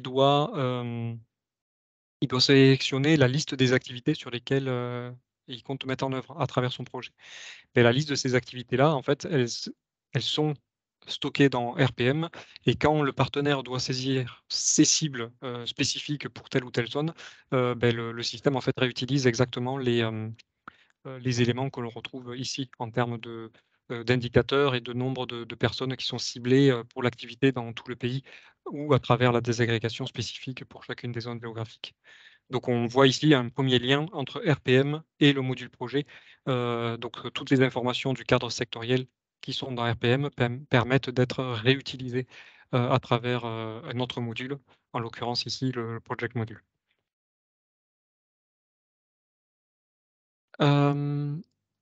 il doit sélectionner la liste des activités sur lesquelles, il compte mettre en œuvre à travers son projet. Et la liste de ces activités-là, en fait, elles sont stockées dans RPM et quand le partenaire doit saisir ses cibles, spécifiques pour telle ou telle zone, le système, en fait, réutilise exactement les éléments que l'on retrouve ici en termes d'indicateurs et de nombre de personnes qui sont ciblées, pour l'activité dans tout le pays ou à travers la désagrégation spécifique pour chacune des zones géographiques. Donc on voit ici un premier lien entre RPM et le module projet. Toutes les informations du cadre sectoriel qui sont dans RPM permettent d'être réutilisées, à travers, un autre module, en l'occurrence ici le project module. Hem,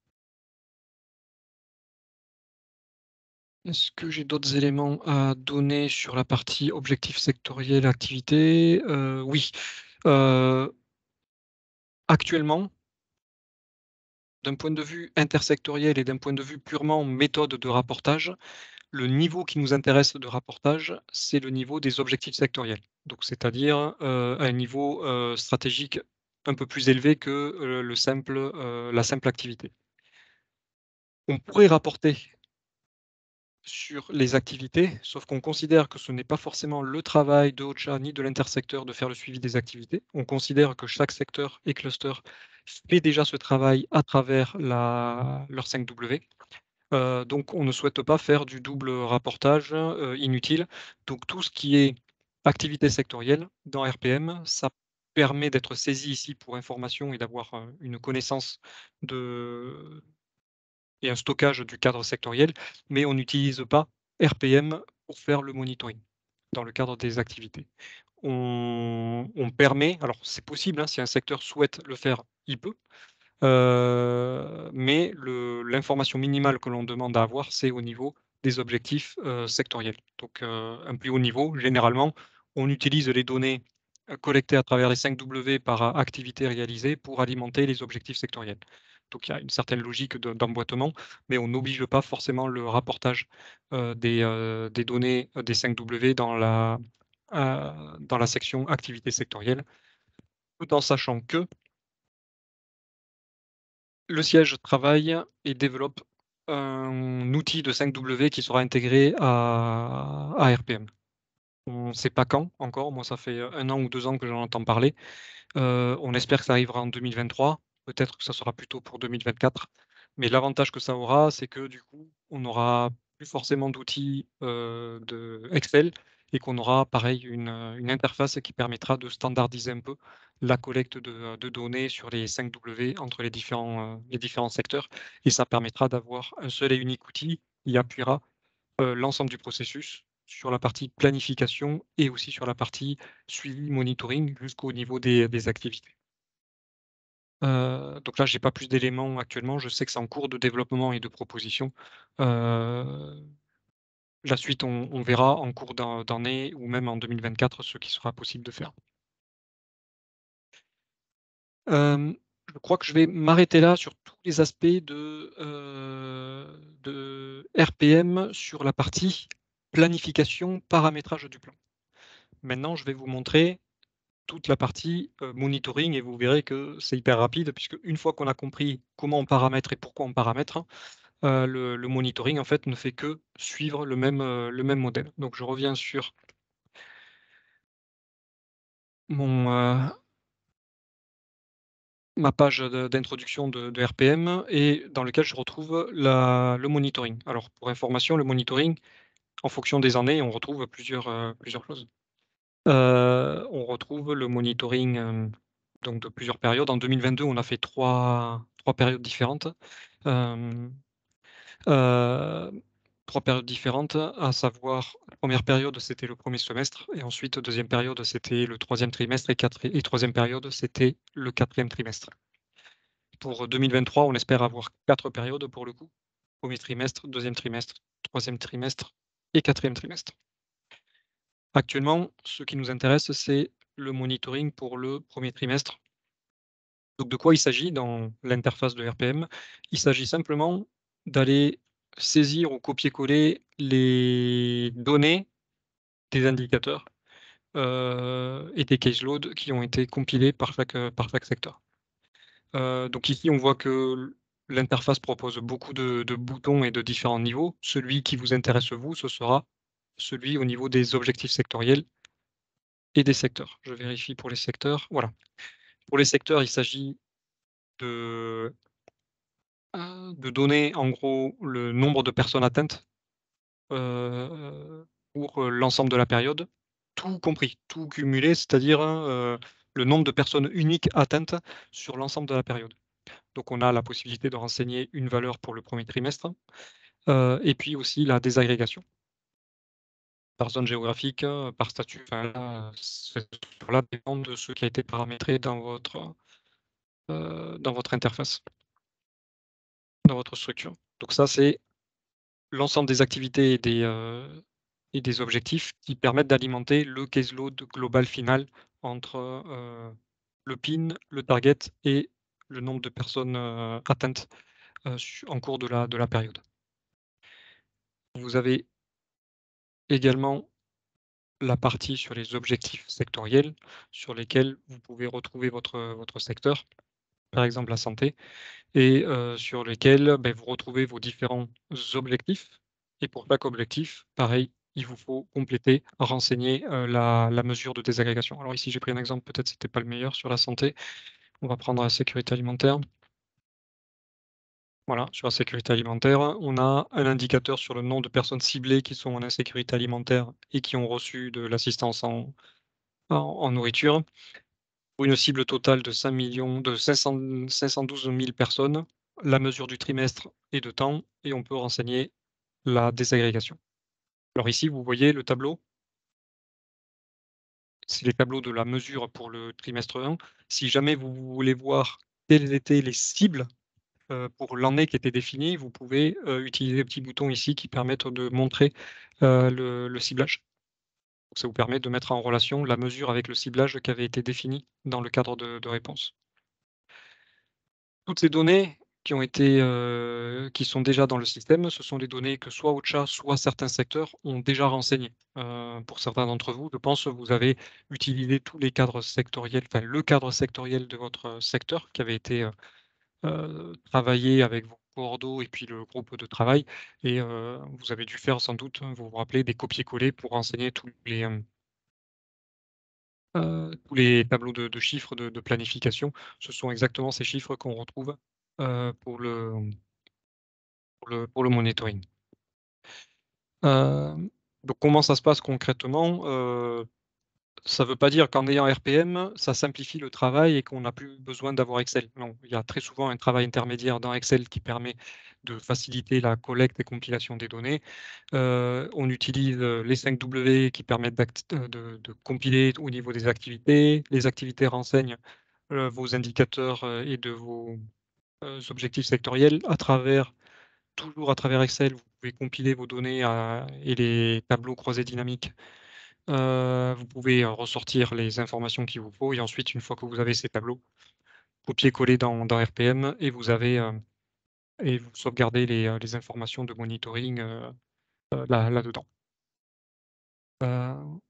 Est-ce que j'ai d'autres éléments à donner sur la partie objectif sectoriel, activité? Oui, heu, actuellement, d'un point de vue intersectoriel et d'un point de vue purement méthode de rapportage, le niveau qui nous intéresse de rapportage, c'est le niveau des objectifs sectoriels. Donc c'est-à-dire, un niveau, stratégique un peu plus élevé que, la simple activité. On pourrait rapporter sur les activités, sauf qu'on considère que ce n'est pas forcément le travail de OCHA ni de l'intersecteur de faire le suivi des activités. On considère que chaque secteur et cluster fait déjà ce travail à travers leur 5W. Donc on ne souhaite pas faire du double rapportage, inutile. Donc tout ce qui est activité sectorielle dans RPM, ça permet d'être saisi ici pour information et d'avoir, une connaissance de et un stockage du cadre sectoriel, mais on n'utilise pas RPM pour faire le monitoring dans le cadre des activités. On permet, alors c'est possible, hein, si un secteur souhaite le faire, il peut, mais l'information minimale que l'on demande à avoir, c'est au niveau des objectifs, sectoriels. Donc, un plus haut niveau, généralement, on utilise les données, collectées à travers les 5W par activité réalisée pour alimenter les objectifs sectoriels. Donc il y a une certaine logique d'emboîtement, mais on n'oblige pas forcément le rapportage, des données, des 5W dans la section activité sectorielle, tout en sachant que le siège travaille et développe un outil de 5W qui sera intégré à RPM. On ne sait pas quand encore, moi ça fait 1 an ou 2 ans que j'en entends parler. On espère que ça arrivera en 2023, peut-être que ça sera plutôt pour 2024. Mais l'avantage que ça aura, c'est que du coup, on n'aura plus forcément d'outils, de Excel et qu'on aura pareil une interface qui permettra de standardiser un peu la collecte de données sur les 5W entre les différents secteurs et ça permettra d'avoir un seul et unique outil qui appuiera, l'ensemble du processus sur la partie planification et aussi sur la partie suivi, monitoring jusqu'au niveau des activités. Donc là, j'ai pas plus d'éléments actuellement. Je sais que c'est en cours de développement et de proposition. Heu, la suite, on verra en cours d'année ou même en 2024 ce qui sera possible de faire. Je crois que je vais m'arrêter là sur tous les aspects de RPM sur la partie planification, paramétrage du plan. Maintenant, je vais vous montrer toute la partie, monitoring et vous verrez que c'est hyper rapide puisque une fois qu'on a compris comment on paramètre et pourquoi on paramètre, le monitoring en fait ne fait que suivre le même modèle. Donc je reviens sur mon, ma page d'introduction de RPM et dans lequel je retrouve le monitoring. Alors pour information, le monitoring, en fonction des années, on retrouve plusieurs choses. On retrouve le monitoring, donc de plusieurs périodes. En 2022, on a fait trois périodes différentes. Hem, heu, 3 périodes différentes, à savoir, la 1re période, c'était le premier semestre et ensuite, deuxième période, c'était le troisième trimestre et 3e période, c'était le quatrième trimestre. Pour 2023, on espère avoir 4 périodes pour le coup. Premier trimestre, deuxième trimestre, troisième trimestre et quatrième trimestre. Actuellement, ce qui nous intéresse, c'est le monitoring pour le premier trimestre. Donc de quoi il s'agit dans l'interface de RPM? Il s'agit simplement d'aller saisir ou copier-coller les données des indicateurs, et des case loads qui ont été compilés par chaque secteur. Donc ici, on voit que l'interface propose beaucoup de boutons et de différents niveaux. Celui qui vous intéresse vous, ce sera celui au niveau des objectifs sectoriels et des secteurs. Je vérifie pour les secteurs, voilà. Pour les secteurs, il s'agit de donner en gros le nombre de personnes atteintes, pour, l'ensemble de la période, tout compris, tout cumulé, c'est-à-dire, le nombre de personnes uniques atteintes sur l'ensemble de la période. Donc on a la possibilité de renseigner une valeur pour le premier trimestre, et puis aussi la désagrégation par zone géographique, par statut, enfin là, cela dépend de ce qui a été paramétré dans votre interface, dans votre structure. Donc ça, c'est l'ensemble des activités et des objectifs qui permettent d'alimenter le caseload global final entre, le PIN, le target et le nombre de personnes, atteintes, en cours de la période. Vous avez également la partie sur les objectifs sectoriels sur lesquels vous pouvez retrouver votre secteur, par exemple la santé et sur lesquels, beh, vous retrouvez vos différents objectifs et pour chaque objectif, pareil, il vous faut compléter, renseigner, la mesure de désagrégation. Alors ici, j'ai pris un exemple, peut-être c'était pas le meilleur sur la santé. On va prendre la sécurité alimentaire. Voilà, sur la sécurité alimentaire, on a un indicateur sur le nombre de personnes ciblées qui sont en insécurité alimentaire et qui ont reçu de l'assistance en nourriture. Pour une cible totale de 512 000 personnes, la mesure du trimestre et de temps, et on peut renseigner la désagrégation. Alors ici, vous voyez le tableau, c'est les tableaux de la mesure pour le trimestre 1. Si jamais vous voulez voir quelles étaient les cibles, pour l'année qui était définie, vous pouvez, utiliser les petits boutons ici qui permettent de montrer, le ciblage. Ça vous permet de mettre en relation la mesure avec le ciblage qui avait été défini dans le cadre de réponse. Toutes ces données qui ont été, qui sont déjà dans le système, ce sont des données que soit OCHA, soit certains secteurs ont déjà renseignées. Pour certains d'entre vous, je pense, vous avez utilisé tous les cadres sectoriels, enfin le cadre sectoriel de votre secteur qui avait été, travaillé avec vos coordos et puis le groupe de travail et vous avez dû faire sans doute, vous vous rappelez, des copier-coller pour renseigner tous les tableaux de chiffres de planification. Ce sont exactement ces chiffres qu'on retrouve, pour le monitoring. Donc comment ça se passe concrètement? Ça ne veut pas dire qu'en ayant RPM, ça simplifie le travail et qu'on n'a plus besoin d'avoir Excel. Non, il y a très souvent un travail intermédiaire dans Excel qui permet de faciliter la collecte et compilation des données. On utilise, les 5 W qui permettent de compiler au niveau des activités. Les activités renseignent, vos indicateurs, et de vos, objectifs sectoriels toujours à travers Excel, vous pouvez compiler vos données et les tableaux croisés dynamiques. Vous pouvez, ressortir les informations qu'il vous faut et ensuite, une fois que vous avez ces tableaux, copier-coller dans RPM et vous avez, et vous sauvegardez les informations de monitoring, là-dedans. Heu,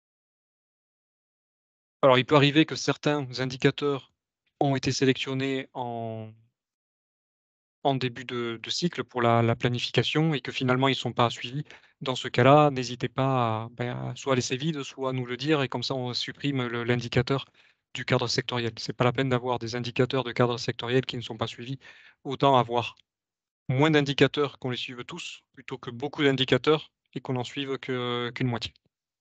alors il peut arriver que certains indicateurs ont été sélectionnés en début de cycle pour la planification et que finalement ils ne sont pas suivis. Dans ce cas-là, n'hésitez pas à soit laisser vide, soit nous le dire et comme ça on supprime l'indicateur du cadre sectoriel. C'est pas la peine d'avoir des indicateurs de cadre sectoriel qui ne sont pas suivis. Autant avoir moins d'indicateurs qu'on les suive tous, plutôt que beaucoup d'indicateurs et qu'on en suive qu'une moitié.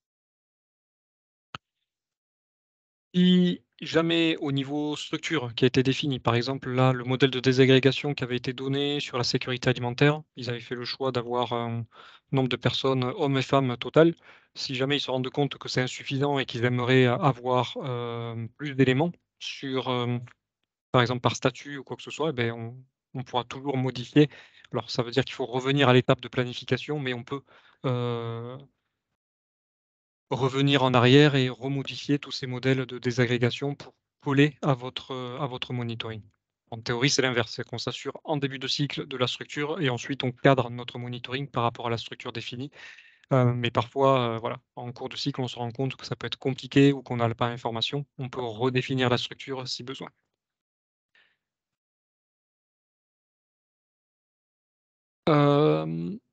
Si jamais au niveau structure qui a été défini, par exemple là, le modèle de désagrégation qui avait été donné sur la sécurité alimentaire, ils avaient fait le choix d'avoir un nombre de personnes, hommes et femmes total. Si jamais ils se rendent compte que c'est insuffisant et qu'ils aimeraient avoir, plus d'éléments sur, par exemple par statut ou quoi que ce soit, eh beh, on pourra toujours modifier. Alors ça veut dire qu'il faut revenir à l'étape de planification, mais on peut, heu revenir en arrière et remodifier tous ces modèles de désagrégation pour coller à votre monitoring. En théorie, c'est l'inverse, c'est qu'on s'assure en début de cycle de la structure et ensuite on cadre notre monitoring par rapport à la structure définie. Mais parfois, voilà, en cours de cycle, on se rend compte que ça peut être compliqué ou qu'on n'a pas l'information. On peut redéfinir la structure si besoin. Je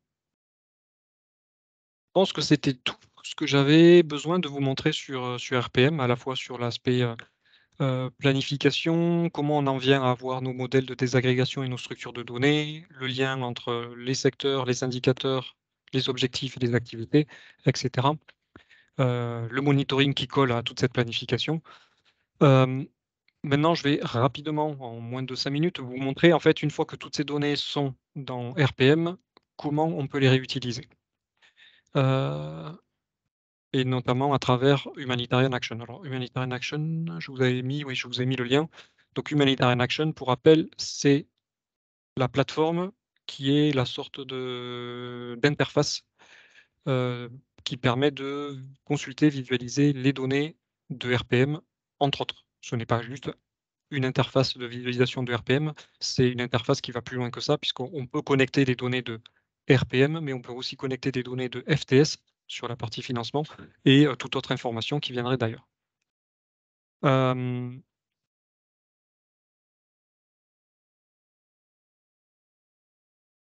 pense que c'était tout ce que j'avais besoin de vous montrer sur RPM, à la fois sur l'aspect, planification, comment on en vient à avoir nos modèles de désagrégation et nos structures de données, le lien entre les secteurs, les indicateurs, les objectifs et les activités, et cetera. Le monitoring qui colle à toute cette planification. Hem, Maintenant, je vais rapidement, en moins de 5 minutes, vous montrer, en fait, une fois que toutes ces données sont dans RPM, comment on peut les réutiliser. Heu Et notamment à travers Humanitarian Action. Alors Humanitarian Action, je vous avais mis oui, je vous ai mis le lien. Donc Humanitarian Action, pour rappel, c'est la plateforme qui est la sorte de d'interface, heu, qui permet de consulter, visualiser les données de RPM, entre autres. Ce n'est pas juste une interface de visualisation de RPM, c'est une interface qui va plus loin que ça puisqu'on peut connecter les données de RPM, mais on peut aussi connecter des données de FTS sur la partie financement et toute autre information qui viendrait d'ailleurs. Hem,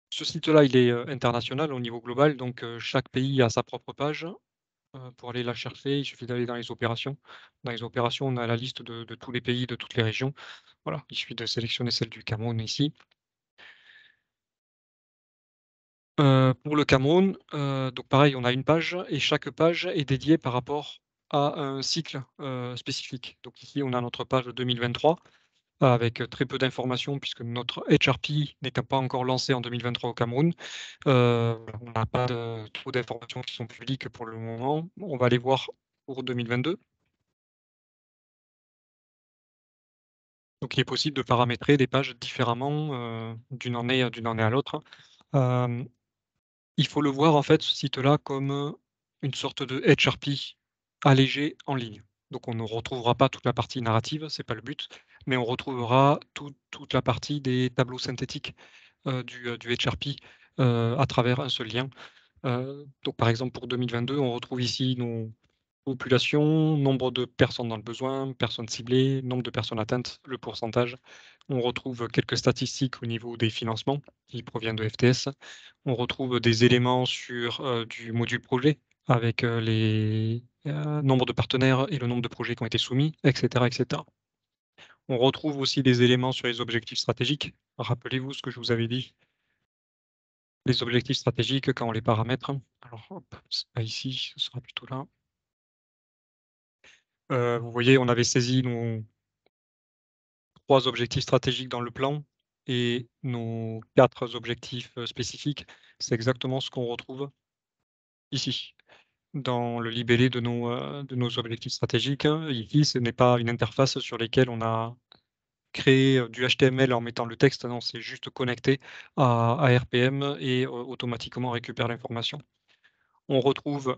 Ce site-là, il est, international au niveau global, donc chaque pays a sa propre page. Pour aller la chercher, il suffit d'aller dans les opérations. Dans les opérations, on a la liste de tous les pays, de toutes les régions. Voilà, il suffit de sélectionner celle du Cameroun ici. Pour le Cameroun, donc pareil, on a une page et chaque page est dédiée par rapport à un cycle, spécifique. Donc ici, on a notre page 2023 avec, très peu d'informations puisque notre HRP n'étant pas encore lancé en 2023 au Cameroun. Voilà, on n'a pas de trop d'informations qui sont publiques pour le moment. On va les voir pour 2022. Donc il est possible de paramétrer les pages différemment, d'une année à l'autre. Hem, il faut le voir en fait ce site-là comme, une sorte de HRP allégé en ligne. Donc on ne retrouvera pas toute la partie narrative, c'est pas le but, mais on retrouvera toute la partie des tableaux synthétiques, du HRP, à travers un seul lien. Donc par exemple pour 2022, on retrouve ici nos populations, nombre de personnes dans le besoin, personnes ciblées, nombre de personnes atteintes, le pourcentage. On retrouve quelques statistiques au niveau des financements qui proviennent de FTS. On retrouve des éléments sur, du module projet avec, les, nombres de partenaires et le nombre de projets qui ont été soumis et cetera et cetera. On retrouve aussi des éléments sur les objectifs stratégiques. Rappelez-vous ce que je vous avais dit, les objectifs stratégiques quand on les paramètre. Alors hop, c'est pas ici, ce sera plutôt là. Vous voyez, on avait saisi nos 3 objectifs stratégiques dans le plan et nos 4 objectifs, spécifiques. C'est exactement ce qu'on retrouve ici, dans le libellé de nos objectifs stratégiques. Ici, ce n'est pas une interface sur lesquelles on a créé, du HTML en mettant le texte, non, c'est juste connecté à RPM et automatiquement récupère l'information. On retrouve,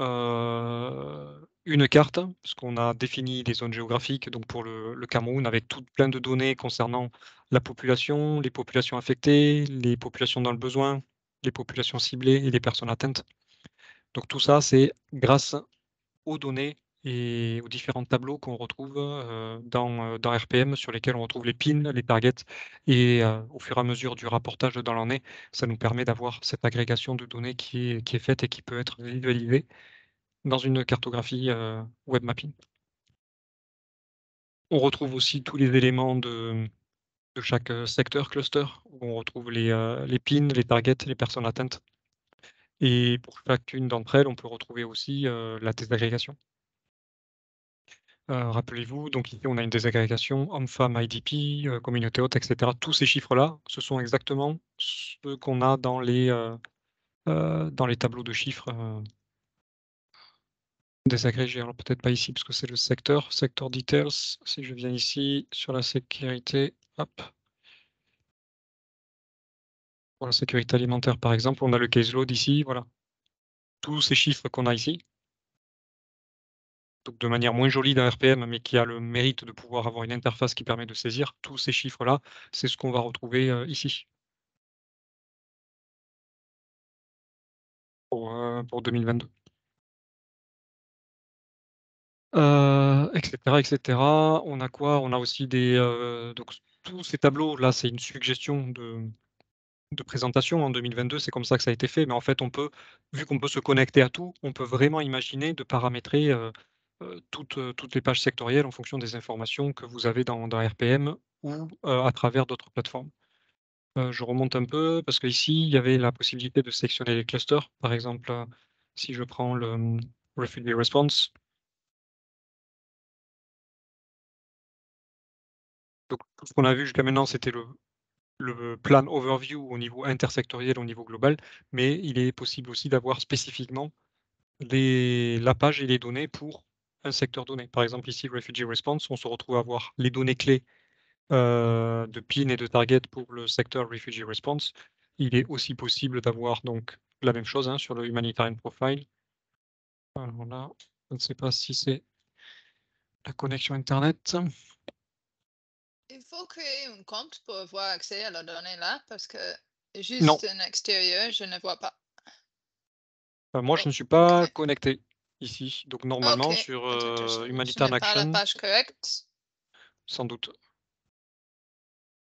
une carte, parce qu'on a défini des zones géographiques, donc pour le Cameroun avec plein de données concernant la population, les populations affectées, les populations dans le besoin, les populations ciblées et les personnes atteintes. Donc tout ça, c'est grâce aux données et aux différents tableaux qu'on retrouve, dans RPM sur lesquels on retrouve les pins, les targets et au fur et à mesure du rapportage dans l'année, ça nous permet d'avoir cette agrégation de données qui est faite et qui peut être visualisée dans une cartographie, web mapping. On retrouve aussi tous les éléments de chaque, secteur, cluster, où on retrouve les pins, les targets, les personnes atteintes et pour chacune d'entre elles, on peut retrouver aussi, la désagrégation. Rappelez-vous, donc ici, on a une désagrégation homme-femme IDP, communauté haute, et cetera. Tous ces chiffres-là, ce sont exactement ceux qu'on a dans les tableaux de chiffres, désagrégés. Alors peut-être pas ici parce que c'est le secteur details. Si je viens ici sur la sécurité, hop, pour la sécurité alimentaire par exemple, on a le caseload ici, voilà. Tous ces chiffres qu'on a ici, donc de manière moins jolie dans RPM, mais qui a le mérite de pouvoir avoir une interface qui permet de saisir, tous ces chiffres-là, c'est ce qu'on va retrouver, ici pour 2022. Et cetera et cetera. On a quoi? On a aussi donc tous ces tableaux là, c'est une suggestion de présentation en 2022, c'est comme ça que ça a été fait, mais en fait, vu qu'on peut se connecter à tout, on peut vraiment imaginer de paramétrer, toutes les pages sectorielles en fonction des informations que vous avez dans RPM ou, à travers d'autres plateformes. Je remonte un peu parce qu'ici, il y avait la possibilité de sélectionner les clusters. Par exemple, si je prends le, Refugee Response, donc tout ce qu'on a vu jusqu'à maintenant, c'était le plan overview au niveau intersectoriel, au niveau global, mais il est possible aussi d'avoir spécifiquement la page et les données pour un secteur donné. Par exemple, ici, Refugee Response, on se retrouve à avoir les données clés, de PIN et de target pour le secteur Refugee Response. Il est aussi possible d'avoir donc la même chose, hein, sur le Humanitarian Profile. Alors là, je ne sais pas si c'est la connexion internet. Il faut créer un compte pour avoir accès à la donnée là parce que Non, juste un extérieur, je ne vois pas. moi je Oh, ne suis OK. pas connecté ici. Donc normalement OK. sur, Peut-être ce Humanitarian n'est pas la Action, page correcte. sans doute.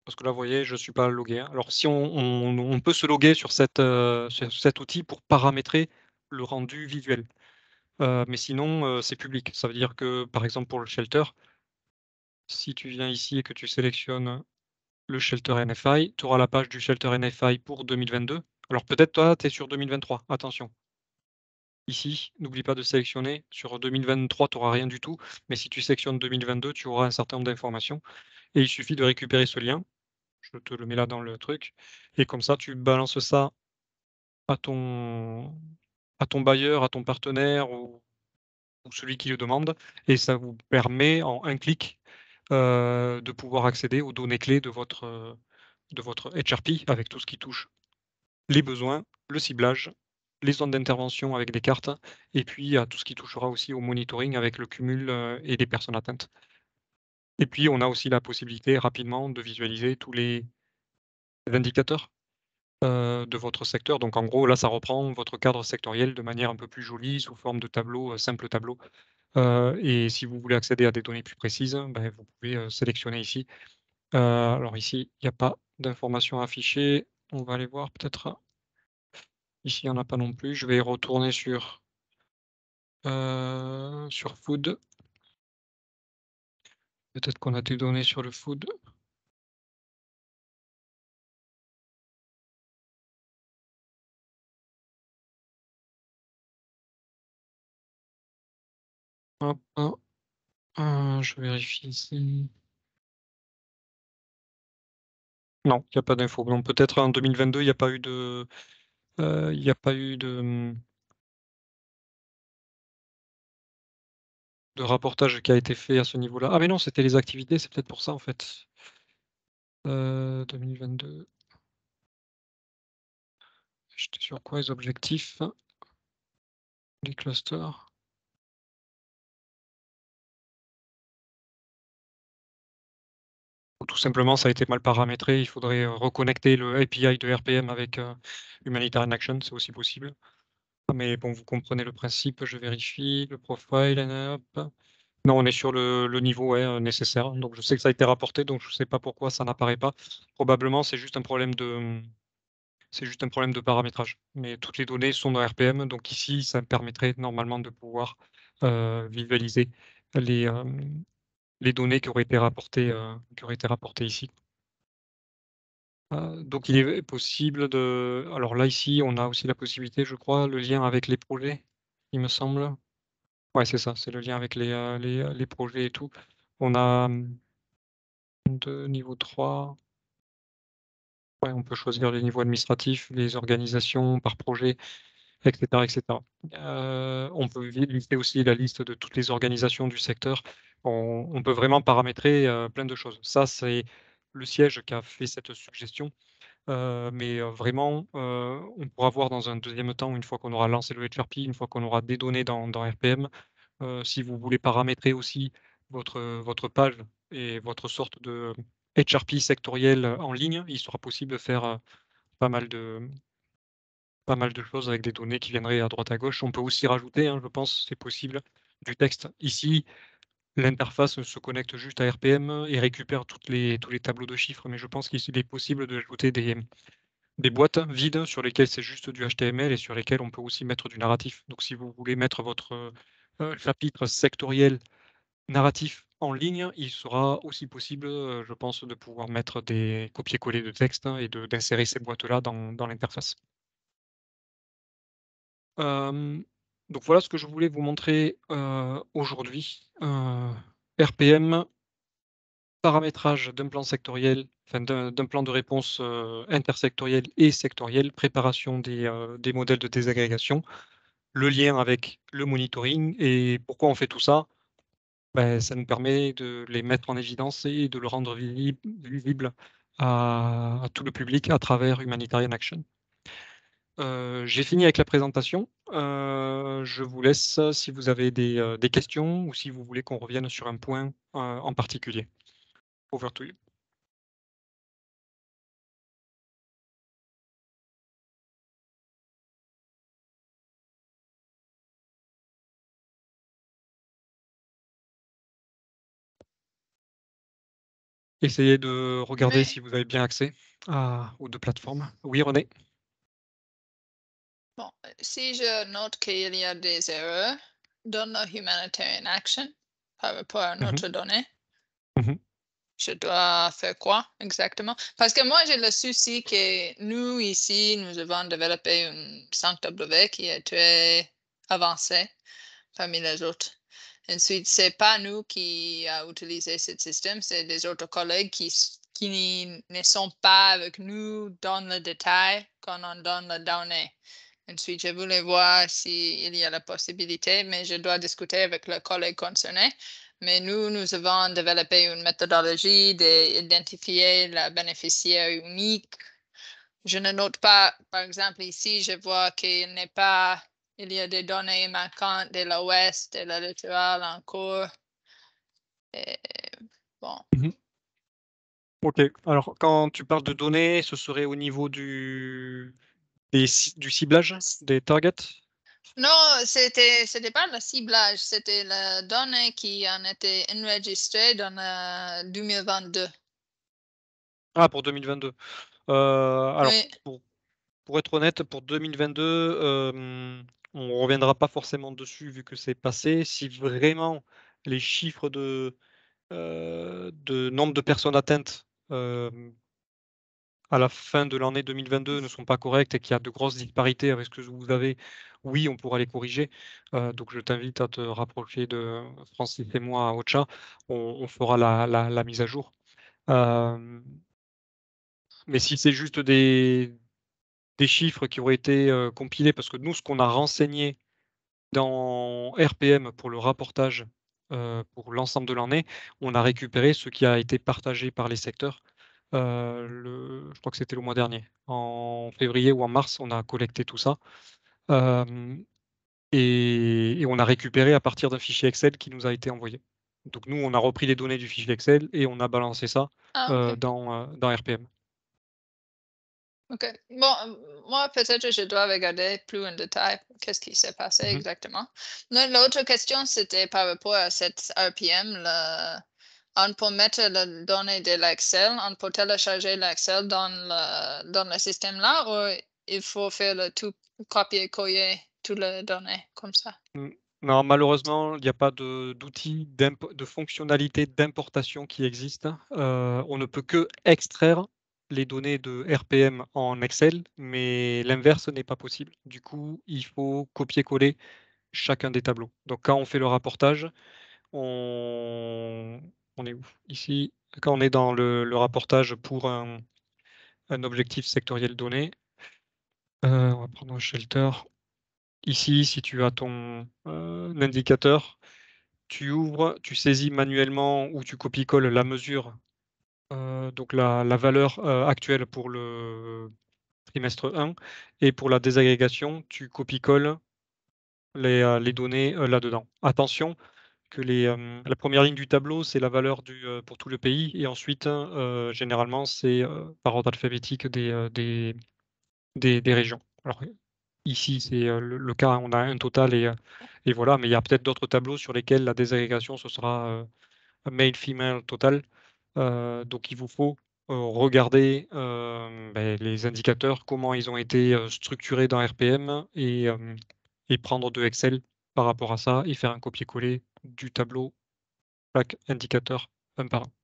Parce que là, vous voyez, je ne suis pas logué, hein. Alors si on peut se loguer sur sur cet outil pour paramétrer le rendu visuel. Mais sinon, c'est public. Ça veut dire que, par exemple, pour le shelter, si tu viens ici et que tu sélectionnes le shelter NFI, tu auras la page du shelter NFI pour 2022. Alors peut-être toi, tu es sur 2023, attention. Ici, n'oublie pas de sélectionner. Sur 2023, tu auras rien du tout, mais si tu sélectionnes 2022, tu auras un certain nombre d'informations et il suffit de récupérer ce lien. Je te le mets là dans le truc et comme ça, tu balances ça à ton bailleur, à ton partenaire ou celui qui le demande et ça vous permet en un clic, de pouvoir accéder aux données clés de votre HRP avec tout ce qui touche les besoins, le ciblage, les zones d'intervention avec des cartes et puis à tout ce qui touchera aussi au monitoring avec le cumul, et les personnes atteintes. Et puis on a aussi la possibilité rapidement de visualiser tous les indicateurs, de votre secteur. Donc en gros, là, ça reprend votre cadre sectoriel de manière un peu plus jolie sous forme de tableau, simple tableau. Et si vous voulez accéder à des données plus précises, ben, vous pouvez, sélectionner ici. Alors ici, il n'y a pas d'informations affichées. On va aller voir peut-être. Ici, il y en a pas non plus. Je vais retourner sur food. Peut-être qu'on a des données sur le food. Hop, hop, je vérifie ici. Non, il y a pas d'infos. Donc peut-être en 2022, il n'y a pas eu il y a pas eu de rapportage qui a été fait à ce niveau-là. Ah mais non, c'était les activités, c'est peut-être pour ça en fait. 2022. J'étais sur quoi les objectifs? Les clusters. Ou tout simplement, ça a été mal paramétré. Il faudrait, reconnecter le API de RPM avec, Humanitarian Action, c'est aussi possible. Mais bon, vous comprenez le principe, je vérifie le profile, hop. Non, on est sur le niveau, ouais, nécessaire. Donc je sais que ça a été rapporté, donc je ne sais pas pourquoi ça n'apparaît pas. Probablement, c'est juste un problème de paramétrage. Mais toutes les données sont dans RPM, donc ici, ça me permettrait normalement de pouvoir, visualiser les, les données qui auraient été rapportées ici. Donc il est possible de alors là, ici, on a aussi la possibilité, je crois, le lien avec les projets, il me semble. Ouais, c'est ça, c'est le lien avec les projets et tout. On a, de niveau 3. Ouais, on peut choisir les niveaux administratifs, les organisations par projet et cetera et cetera. On peut lister aussi la liste de toutes les organisations du secteur. On peut vraiment paramétrer, plein de choses. Ça, c'est le siège qui a fait cette suggestion, mais vraiment, on pourra voir dans un deuxième temps, une fois qu'on aura lancé le HRP, une fois qu'on aura des données dans RPM. Si vous voulez paramétrer aussi votre page et votre sorte de HRP sectoriel, en ligne, il sera possible de faire, pas mal de pas mal de choses avec des données qui viendraient à droite à gauche. On peut aussi rajouter, hein, je pense, c'est possible, du texte. Ici, l'interface se connecte juste à RPM et récupère tous les tableaux de chiffres, mais je pense qu'il est possible d'ajouter des boîtes vides sur lesquelles c'est juste du HTML et sur lesquelles on peut aussi mettre du narratif. Donc si vous voulez mettre votre, chapitre sectoriel narratif en ligne, il sera aussi possible, je pense, de pouvoir mettre des copier-coller de texte et d'insérer ces boîtes-là dans l'interface. Hem, donc voilà ce que je voulais vous montrer, aujourd'hui. RPM, paramétrage d'un plan sectoriel, enfin d'un plan de réponse, intersectoriel et sectoriel, préparation des modèles de désagrégation, le lien avec le monitoring et pourquoi on fait tout ça? Ça nous permet de les mettre en évidence et de le rendre visible à tout le public à travers Humanitarian Action. J'ai fini avec la présentation. Je vous laisse si vous avez des questions ou si vous voulez qu'on revienne sur un point, en particulier. Over to you. essayez de regarder Mais si vous avez bien accès aux 2 plateformes. Oui, René? bon, si je note qu'il y a des erreurs dans la Humanitarian Action par rapport à Mmh. notre donnée, Mmh. je dois faire quoi exactement? Parce que moi, j'ai le souci que nous, ici, nous avons développé une 5W qui est très avancée parmi les autres. Ensuite, c'est pas nous qui a utilisé ce système, c'est des autres collègues qui ne sont pas avec nous dans le détail quand on donne la donnée. Ensuite, je voulais voir s'il y a la possibilité, mais je dois discuter avec le collègue concerné. Mais nous avons développé une méthodologie d'identifier la bénéficiaire unique. Je ne note pas, par exemple, ici, je vois qu'il n'est pas, il y a des données manquantes de l'ouest, de la littorale en cours. Et bon. Mmh. OK. Alors quand tu parles de données, ce serait au niveau du ciblage des targets? Non, c'était pas le ciblage, c'était la donnée qui en était enregistrée dans 2022. Ah, pour 2022. Alors Oui. pour être honnête, pour 2022, on reviendra pas forcément dessus vu que c'est passé. Si vraiment les chiffres de nombre de personnes atteintes, à la fin de l'année 2022 ne sont pas corrects et qu'il y a de grosses disparités avec ce que vous avez, oui, on pourra les corriger. Donc je t'invite à te rapprocher de Francis et moi à Ocha. On fera la mise à jour. Hem, mais si c'est juste des chiffres qui auraient été, compilés parce que nous, ce qu'on a renseigné dans RPM pour le rapportage, pour l'ensemble de l'année, on a récupéré ce qui a été partagé par les secteurs. Je crois que c'était le mois dernier. En février ou en mars, on a collecté tout ça, hem et on a récupéré à partir d'un fichier Excel qui nous a été envoyé. Donc nous, on a repris les données du fichier Excel et on a balancé ça, Ah, OK. dans RPM. OK. Bon, moi, peut-être je dois regarder plus en détail qu'est-ce qui s'est passé Mmh. exactement. L'autre question, c'était par rapport à cette RPM. On peut mettre les données de l'Excel, on peut télécharger l'Excel dans le système là, ou il faut faire le tout, copier-coller toutes les données comme ça? Mmh. Non, malheureusement, il n'y a pas d'outils de fonctionnalités d'importation qui existent. On ne peut que extraire les données de RPM en Excel, mais l'inverse n'est pas possible. Du coup, il faut copier-coller chacun des tableaux. Donc quand on fait le rapportage, on on est où? Ici, quand on est dans le rapportage pour un objectif sectoriel donné, on va prendre un shelter. Ici, si tu as ton, indicateur, tu ouvres, tu saisis manuellement ou tu copies-colles la mesure, donc la valeur, actuelle pour le trimestre 1 et pour la désagrégation, tu copies-colles les données, là-dedans. Attention que la première ligne du tableau, c'est la valeur pour tout le pays et ensuite, généralement, c'est, par ordre alphabétique des régions. Alors, ici, c'est, le cas, on a un total et voilà, mais il y a peut-être d'autres tableaux sur lesquels la désagrégation, ce sera, male, female, total. Donc il vous faut, regarder, les indicateurs, comment ils ont été, structurés dans RPM et prendre de Excel par rapport à ça et faire un copier-coller du tableau, chaque indicateur, un par un.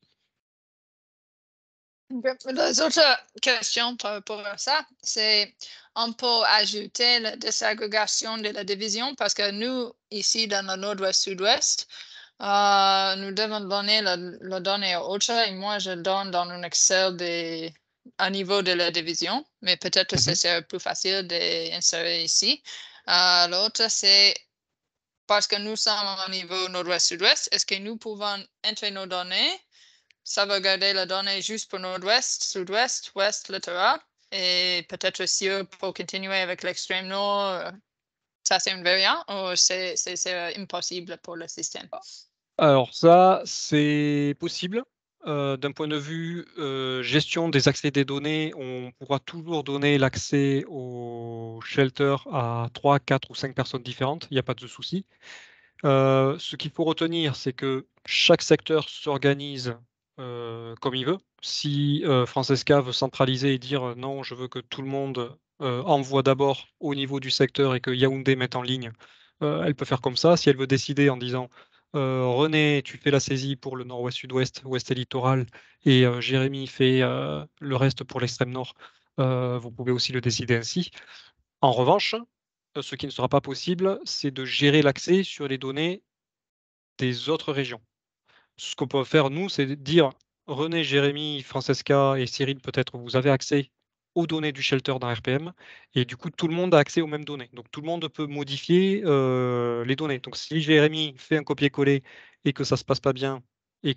OK. Les autres questions par rapport à ça, c'est on peut ajouter la désagrégation de la division parce que nous, ici dans le nord-ouest, sud-ouest, nous devons donner la donnée à Ocha et moi, je donne dans un Excel à niveau de la division, mais peut-être ce Mmh. serait plus facile d'insérer ici. L'autre, c'est parce que nous sommes au niveau nord-ouest, sud-ouest, est-ce que nous pouvons entrer nos données? Ça va garder la donnée juste pour nord-ouest, sud-ouest, ouest, littoral. Et peut-être aussi pour continuer avec l'extrême nord, ça c'est une variante ou c'est impossible pour le système? Alors ça, c'est possible. D'un point de vue, gestion des accès des données, on pourra toujours donner l'accès au shelter à 3, 4 ou 5 personnes différentes, il n'y a pas de souci. Ce qu'il faut retenir, c'est que chaque secteur s'organise, comme il veut. Si, Francesca veut centraliser et dire: «Non, je veux que tout le monde, envoie d'abord au niveau du secteur et que Yaoundé mette en ligne», elle peut faire comme ça. Si elle veut décider en disant: «René, tu fais la saisie pour le nord-ouest, sud-ouest, ouest et littoral et Jérémy fait, le reste pour l'extrême nord», vous pouvez aussi le décider ainsi. En revanche, ce qui ne sera pas possible, c'est de gérer l'accès sur les données des autres régions. Ce qu'on peut faire nous, c'est de dire: «René, Jérémy, Francesca et Cyril, peut-être vous avez accès aux données du shelter dans RPM» et du coup tout le monde a accès aux mêmes données. Donc tout le monde peut modifier, les données. Donc si Jérémy fait un copier-coller et que ça se passe pas bien et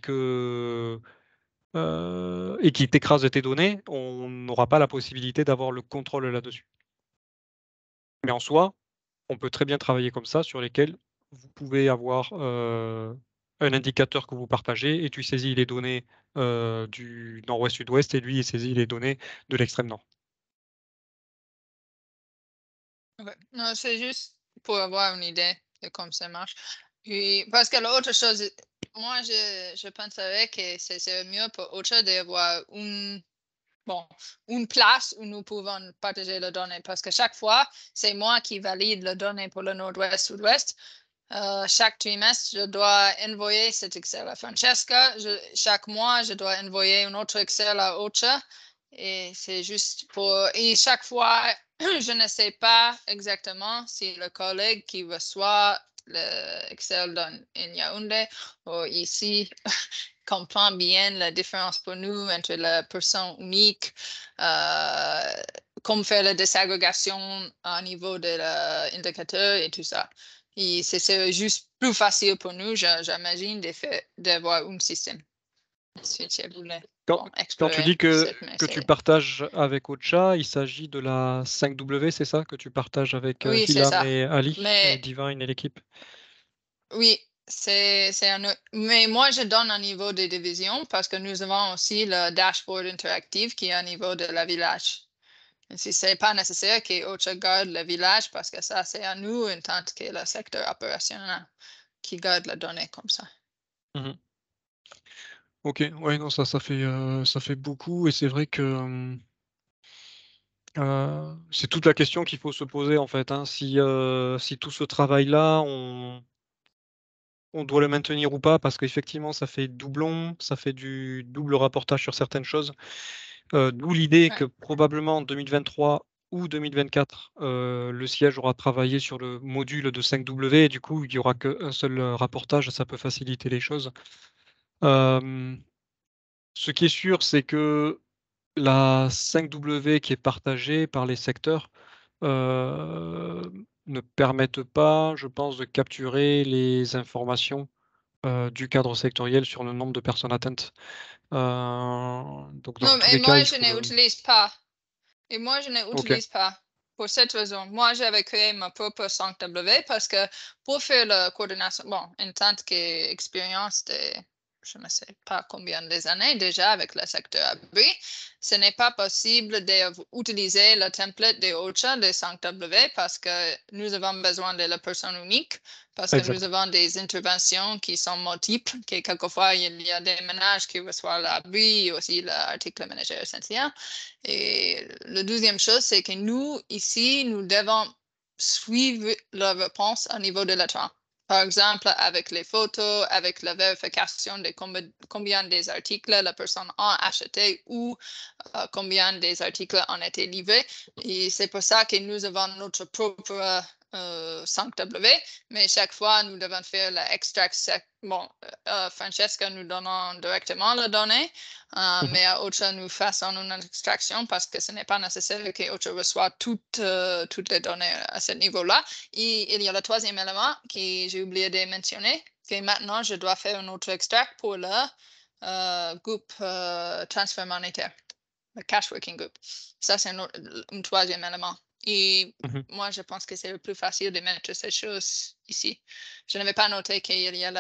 et qu'il t'écrase tes données, on n'aura pas la possibilité d'avoir le contrôle là-dessus. Mais en soi, on peut très bien travailler comme ça, sur lesquels vous pouvez avoir, un indicateur que vous partagez et tu saisis les données, du nord-ouest, sud-ouest et lui, il saisit les données de l'extrême nord. Ouais. Non, c'est juste pour avoir une idée de comment ça marche. Puis, parce que l'autre chose, moi, je penserais que c'est mieux pour Ocha d'avoir bon, une place où nous pouvons partager les données. Parce que chaque fois, c'est moi qui valide les données pour le nord-ouest, sud-ouest. Chaque trimestre, je dois envoyer cet Excel à Francesca. Chaque mois, je dois envoyer un autre Excel à Ocha. Et c'est juste pour... Et chaque fois, je ne sais pas exactement si le collègue qui reçoit le Excel dans Yaoundé ou ici comprend bien la différence pour nous entre la personne unique, comme faire la désagrégation au niveau de l'indicateur et tout ça. Et c'est juste plus facile pour nous, j'imagine, d'avoir un système. Si tu voulais Quand quand tu explorer dis que cette, mais que tu c'est... partages avec Ocha, il s'agit de la 5W, c'est ça? Que tu partages avec, Oui, c'est Hilal ça. et Ali et Mais Divine et l'équipe? oui, c'est un autre. Mais moi, je donne un niveau de division parce que nous avons aussi le dashboard interactif qui est au niveau de la village. Si ce n'est pas nécessaire qu'Ocha garde le village parce que ça, c'est à nous en tant que le secteur opérationnel qui garde la donnée comme ça. Mmh. OK, ouais, non, ça fait beaucoup et c'est vrai que, c'est toute la question qu'il faut se poser, en fait, hein. Si tout ce travail-là, on doit le maintenir ou pas parce qu'effectivement ça fait doublon, ça fait du double rapportage sur certaines choses. D'où l'idée que Ouais. probablement en 2023 ou 2024, le siège aura travaillé sur le module de 5W et du coup il y aura qu'un seul, rapportage, ça peut faciliter les choses. Hem, Ce qui est sûr, c'est que la 5W qui est partagée par les secteurs, ne permettent pas, je pense, de capturer les informations du cadre sectoriel sur le nombre de personnes atteintes. Donc dans Non, tous mais les cas, moi, il je faut le n'utilise pas. Et moi, je OK, n'utilise pas pour cette raison. Moi, j'avais créé ma propre 5W parce que pour faire la coordination, bon, en tant qu'expérience de, je ne sais pas combien des années déjà avec le secteur abri, ce n'est pas possible d'utiliser le template de OCHA de 5W parce que nous avons besoin de la personne unique, parce que nous exact. avons des interventions qui sont multiples, que quelquefois il y a des ménages qui reçoivent l'abri, aussi l'article ménager essentiel. Et la deuxième chose, c'est que nous, ici, nous devons suivre la réponse au niveau de l'écran. Par exemple, avec les photos, avec la vérification de combien des articles la personne a acheté ou combien des articles ont été livrés. Et c'est pour ça que nous avons notre propre 5W, mais chaque fois, nous devons faire l'extract. Bon, Francesca nous donnant directement les données, Mmh. mais à Ocha, nous faisons une extraction parce que ce n'est pas nécessaire que Ocha reçoive toutes les données à ce niveau-là. Et il y a le troisième élément que j'ai oublié de mentionner, que maintenant, je dois faire un autre extract pour le groupe transfert monétaire, le cash working group. Ça, c'est un troisième élément. Et Mmh. moi, je pense que c'est le plus facile de mettre ces choses ici. Je n'avais pas noté qu'il y a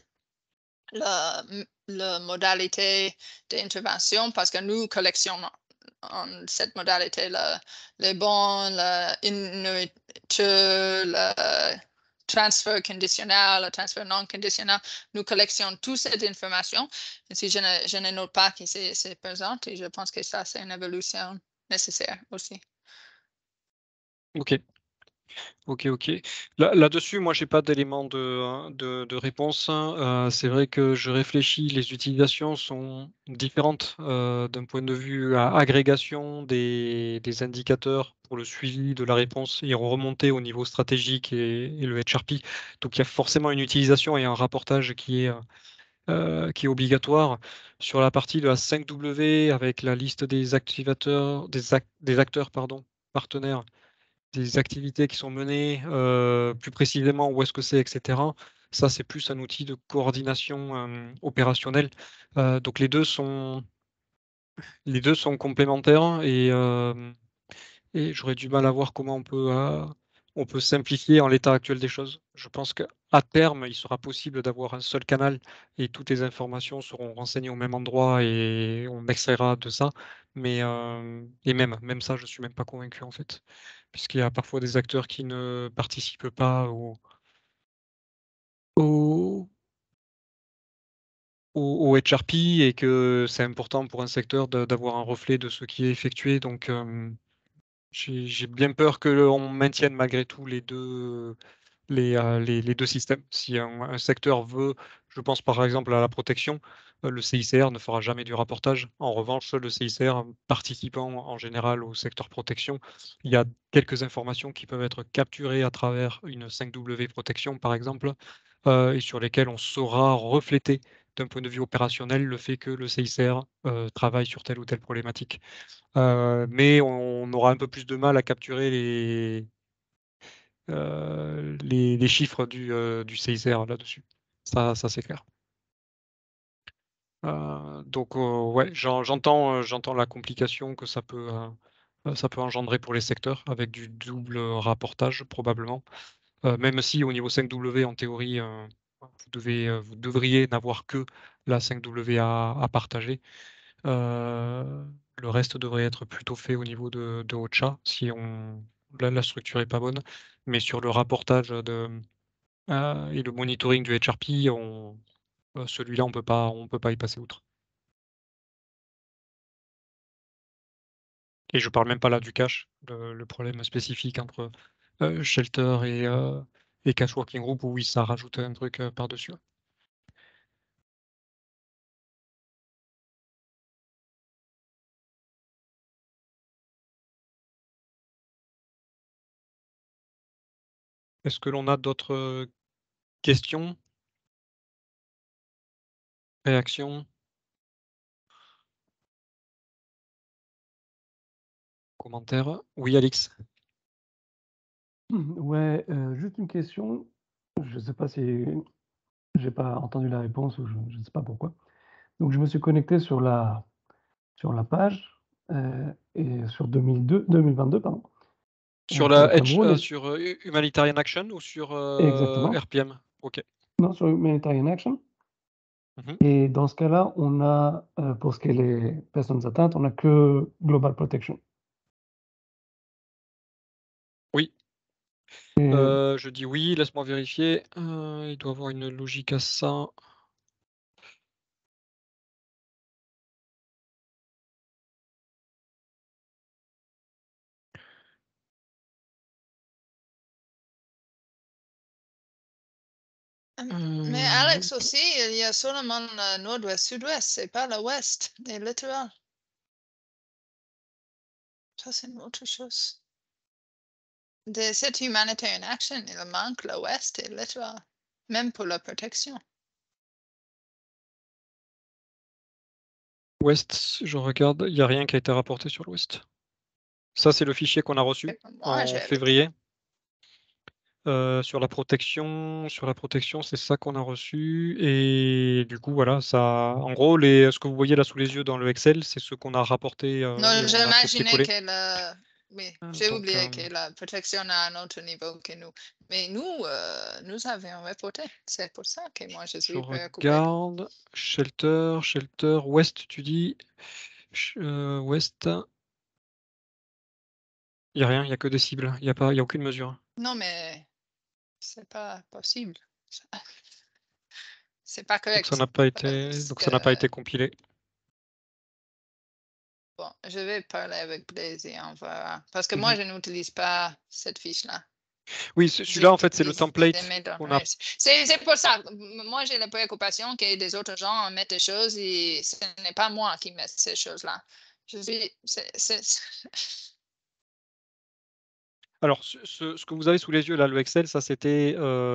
la modalité d'intervention parce que nous collectionnons en cette modalité les bons, la nourriture, transfert conditionnel, le transfert non conditionnel. Nous collectionnons toute cette information. Et si je ne note pas que c'est présent, et je pense que ça, c'est une évolution nécessaire aussi. OK. OK. Là-dessus, moi, j'ai pas d'éléments de réponse, hein. C'est vrai que je réfléchis, les utilisations sont différentes, d'un point de vue agrégation des indicateurs pour le suivi de la réponse et remonter au niveau stratégique et le HRP. Donc il y a forcément une utilisation et un rapportage qui est obligatoire. Sur la partie de la 5W avec la liste des activateurs des acteurs, pardon, partenaires, des activités qui sont menées, plus précisément où est-ce que c'est et cetera. Ça, c'est plus un outil de coordination, opérationnelle. Donc les deux sont complémentaires et j'aurais du mal à voir comment on peut simplifier en l'état actuel des choses. Je pense qu'à terme, il sera possible d'avoir un seul canal et toutes les informations seront renseignées au même endroit et on extraira de ça. Mais, et même ça, je suis même pas convaincu en fait, puisqu'il y a parfois des acteurs qui ne participent pas au au HRP et que c'est important pour un secteur d'avoir un reflet de ce qui est effectué. Donc, j'ai bien peur qu'on maintienne malgré tout les 2 systèmes. Si un secteur veut, je pense par exemple à la protection, le CICR ne fera jamais du rapportage. En revanche, le CICR participant en général au secteur protection, il y a quelques informations qui peuvent être capturées à travers une 5W protection par exemple, et sur lesquelles on saura refléter d'un point de vue opérationnel le fait que le CICR, travaille sur telle ou telle problématique. Mais on aura un peu plus de mal à capturer les chiffres du CICR là-dessus. Ça c'est clair. Donc ouais, j'entends la complication que ça peut engendrer pour les secteurs avec du double rapportage probablement. Même si au niveau 5W en théorie, vous devriez n'avoir que la 5W à partager. Le reste devrait être plutôt fait au niveau de Ocha si la structure est pas bonne. Mais sur le rapportage et le monitoring du HRP, celui-là, on peut pas y passer outre. Et je parle même pas là du cache, le problème spécifique entre, Shelter et Cache Working Group où oui, ça rajoute un truc, par-dessus. Est-ce que l'on a d'autres, questions? Réactions? Commentaires? Oui, Alix? Ouais, juste une question. Je ne sais pas si j'ai pas entendu la réponse ou je ne sais pas pourquoi. Donc je me suis connecté sur la page, et sur 2022 pardon, Sur pour le la Edge, Cameroun et sur, Humanitarian Action ou sur, exactement. RPM? OK. Non, sur Humanitarian Action Mmh. et dans ce cas-là, on a, pour ce qui est les personnes atteintes, on a que Global Protection Oui, et je dis oui, laisse-moi vérifier, il doit y avoir une logique à ça. Mais Alex aussi, il y a seulement le nord-ouest, sud-ouest, c'est pas l'ouest, les littorales. Ça, c'est une autre chose. De cette humanitarian action, il manque l'ouest et le littoral, même pour la protection. Ouest, je regarde, il y a rien qui a été rapporté sur l'ouest. Ça, c'est le fichier qu'on a reçu Moi, en février. Sur la protection, c'est ça qu'on a reçu et du coup, voilà, ça en gros, ce que vous voyez là sous les yeux dans le Excel, c'est ce qu'on a rapporté, Non, et on a j'imaginais copié-collé. que la... Oui, j'ai Donc, oublié que la protection a un autre niveau que nous. Mais nous avions reporté. C'est pour ça que moi, je je suis préoccupée. regarde shelter, ouest, tu dis? Ouest, il y a rien, il y a que des cibles, il y a aucune mesure. Non, mais C'est pas possible. C'est pas Donc correct. ça n'a pas parce été compilé. Bon, je vais parler avec Blaise et on verra. Parce que moi, je n'utilise pas cette fiche-là. Oui, celui-là, en fait, c'est le template. C'est pour ça. Moi, j'ai la préoccupation que des autres gens mettent des choses et ce n'est pas moi qui mets ces choses-là. Alors, ce que vous avez sous les yeux, là, le Excel, ça, c'était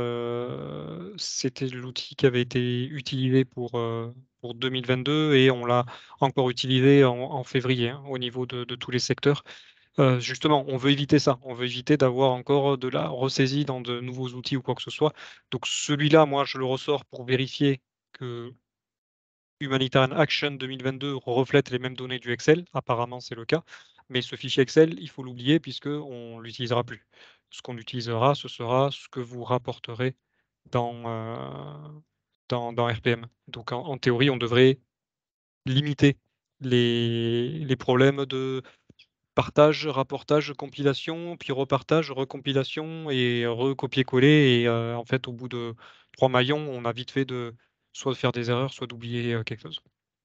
l'outil qui avait été utilisé pour 2022 et on l'a encore utilisé en février, hein, au niveau de tous les secteurs. Justement, on veut éviter ça. On veut éviter d'avoir encore de la ressaisie dans de nouveaux outils ou quoi que ce soit. Donc, celui-là, moi, je le ressors pour vérifier que Humanitarian Action 2022 reflète les mêmes données du Excel. Apparemment, c'est le cas. Mais ce fichier Excel, il faut l'oublier puisqu'on ne l'utilisera plus. Ce qu'on utilisera, ce sera ce que vous rapporterez dans RPM. Donc, en théorie, on devrait limiter les problèmes de partage, rapportage, compilation, puis repartage, recompilation et recopier-coller. Et en fait, au bout de 3 maillons, on a vite fait de soit de faire des erreurs, soit d'oublier quelque chose.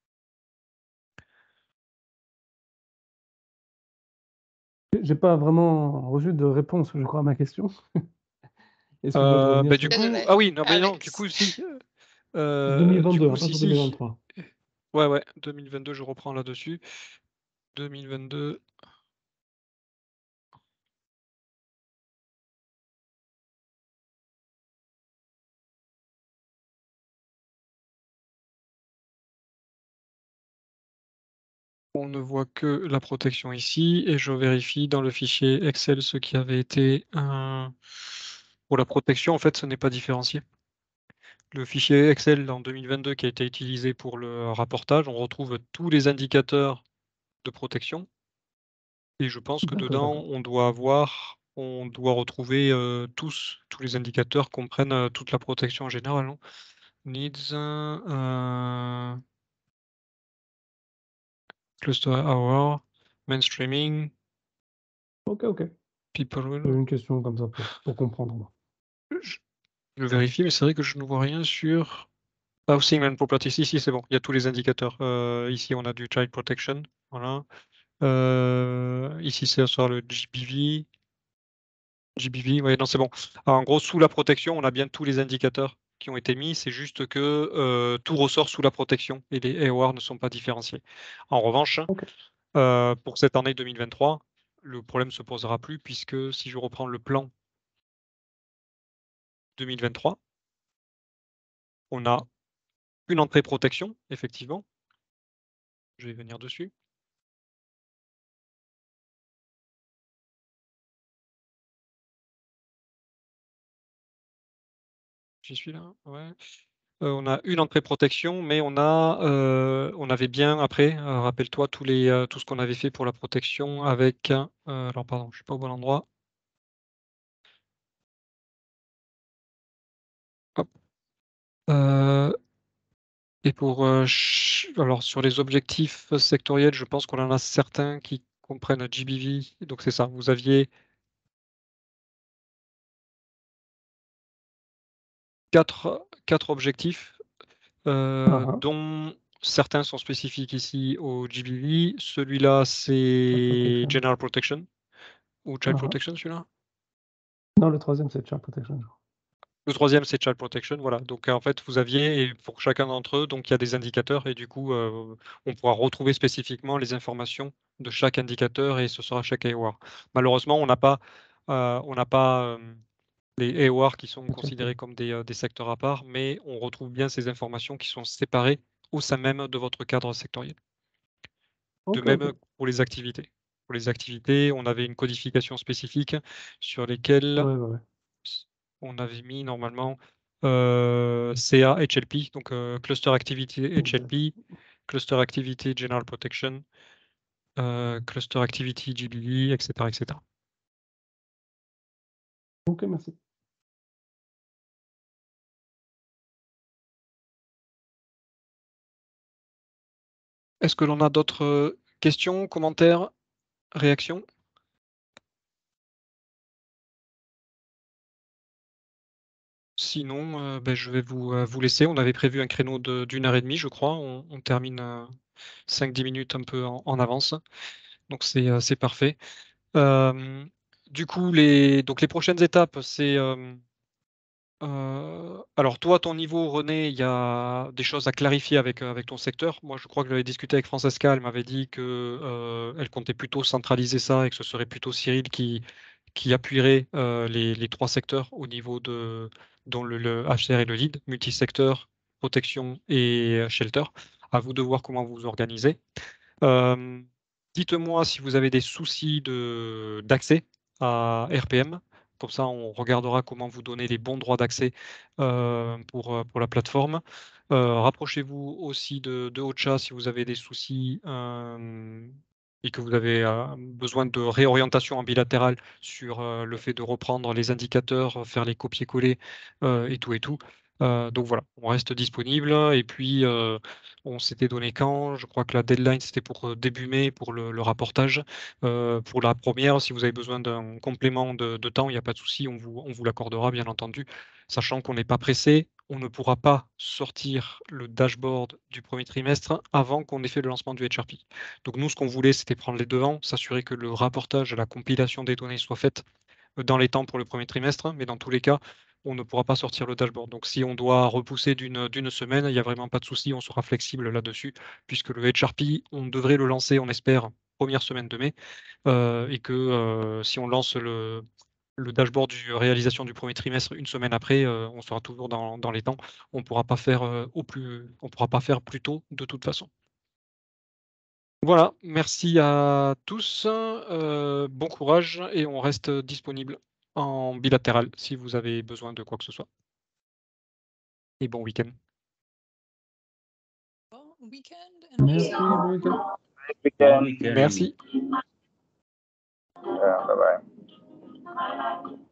J'ai pas vraiment reçu de réponse, je crois, à ma question. Est-ce que vous pouvez revenir Du sur coup, Désolé, ah oui, non, mais non, Alex. du coup, si. Du 2022, coup, pas sur si. 2023. Ouais, 2022, je reprends là-dessus. 2022. On ne voit que la protection ici et je vérifie dans le fichier Excel ce qui avait été pour la protection. En fait, ce n'est pas différencié. Le fichier Excel en 2022 qui a été utilisé pour le rapportage, on retrouve tous les indicateurs de protection. Et je pense que dedans, on doit retrouver tous les indicateurs comprennent toute la protection en général. Non Needs, cluster hour, mainstreaming, Ok. people Une question comme ça pour comprendre. Moi. Je vérifie, mais c'est vrai que je ne vois rien sur Housing and Properties. Ici, c'est bon, il y a tous les indicateurs. Ici, on a du Child Protection. Voilà. Ici, c'est sur le GBV. Ouais, non, c'est bon. Alors, en gros, sous la protection, on a bien tous les indicateurs qui ont été mis. C'est juste que tout ressort sous la protection et les AOR ne sont pas différenciés. En revanche, pour cette année 2023, le problème ne se posera plus puisque si je reprends le plan 2023, on a une entrée protection, effectivement. Je vais venir dessus. J'y suis là, ouais. On a une entrée protection, mais on avait bien après, rappelle-toi tout ce qu'on avait fait pour la protection avec, alors pardon, je suis pas au bon endroit. Hop. Et pour, alors sur les objectifs sectoriels, je pense qu'on en a certains qui comprennent GBV, donc c'est ça. Vous aviez 4 objectifs, dont certains sont spécifiques ici au GBV. Celui-là, c'est General Protection ou Child Protection, celui-là? Non, le troisième, c'est Child Protection. Le troisième, c'est Child Protection, voilà. Donc en fait, vous aviez, et pour chacun d'entre eux, donc il y a des indicateurs, et du coup, on pourra retrouver spécifiquement les informations de chaque indicateur, et ce sera chaque AOR. Malheureusement, on n'a pas les AOR qui sont considérés comme des secteurs à part, mais on retrouve bien ces informations qui sont séparées au sein même de votre cadre sectoriel. De même pour les activités. Pour les activités, on avait une codification spécifique sur lesquelles on avait mis normalement CA HLP, donc Cluster Activity HLP, Cluster Activity General Protection, Cluster Activity GBE, etc., etc. Ok, merci. Est-ce que l'on a d'autres questions, commentaires, réactions? sinon, je vais vous laisser. On avait prévu un créneau d'1 heure et demie, je crois. On termine 5-10 minutes un peu en avance. Donc c'est parfait. Du coup, les prochaines étapes, c'est alors toi, à ton niveau, René, il y a des choses à clarifier avec ton secteur. Moi, je crois que j'avais discuté avec Francesca, elle m'avait dit que elle comptait plutôt centraliser ça et que ce serait plutôt Cyril qui appuierait les 3 secteurs au niveau dont le HCR et le lead, multisecteur, protection et shelter. À vous de voir comment vous vous organisez. Dites-moi si vous avez des soucis d'accès à RPM. Comme ça, on regardera comment vous donner les bons droits d'accès pour la plateforme. Rapprochez-vous aussi de Ocha si vous avez des soucis et que vous avez besoin de réorientation en bilatéral sur le fait de reprendre les indicateurs, faire les copier-coller et tout et tout. Donc voilà, on reste disponible et puis on s'était donné quand? Je crois que la deadline c'était pour début mai pour le rapportage. Pour la première, si vous avez besoin d'un complément de temps, il n'y a pas de souci, on vous l'accordera bien entendu, sachant qu'on n'est pas pressé. On ne pourra pas sortir le dashboard du premier trimestre avant qu'on ait fait le lancement du HRP. Donc nous, ce qu'on voulait, c'était prendre les devants, s'assurer que le rapportage et la compilation des données soient faites dans les temps pour le premier trimestre, mais dans tous les cas, on ne pourra pas sortir le dashboard. Donc si on doit repousser d'une semaine, il n'y a vraiment pas de souci, on sera flexible là-dessus, puisque le HRP, on devrait le lancer, on espère, première semaine de mai, et que si on lance le dashboard de réalisation du premier trimestre une semaine après, on sera toujours dans les temps. On ne pourra pas faire on pourra pas faire plus tôt de toute façon. Voilà, merci à tous, bon courage et on reste disponible en bilatéral si vous avez besoin de quoi que ce soit. Et bon week-end. Bon week-end. Merci, bon week-end. Bon week-end. Merci. Bye bye.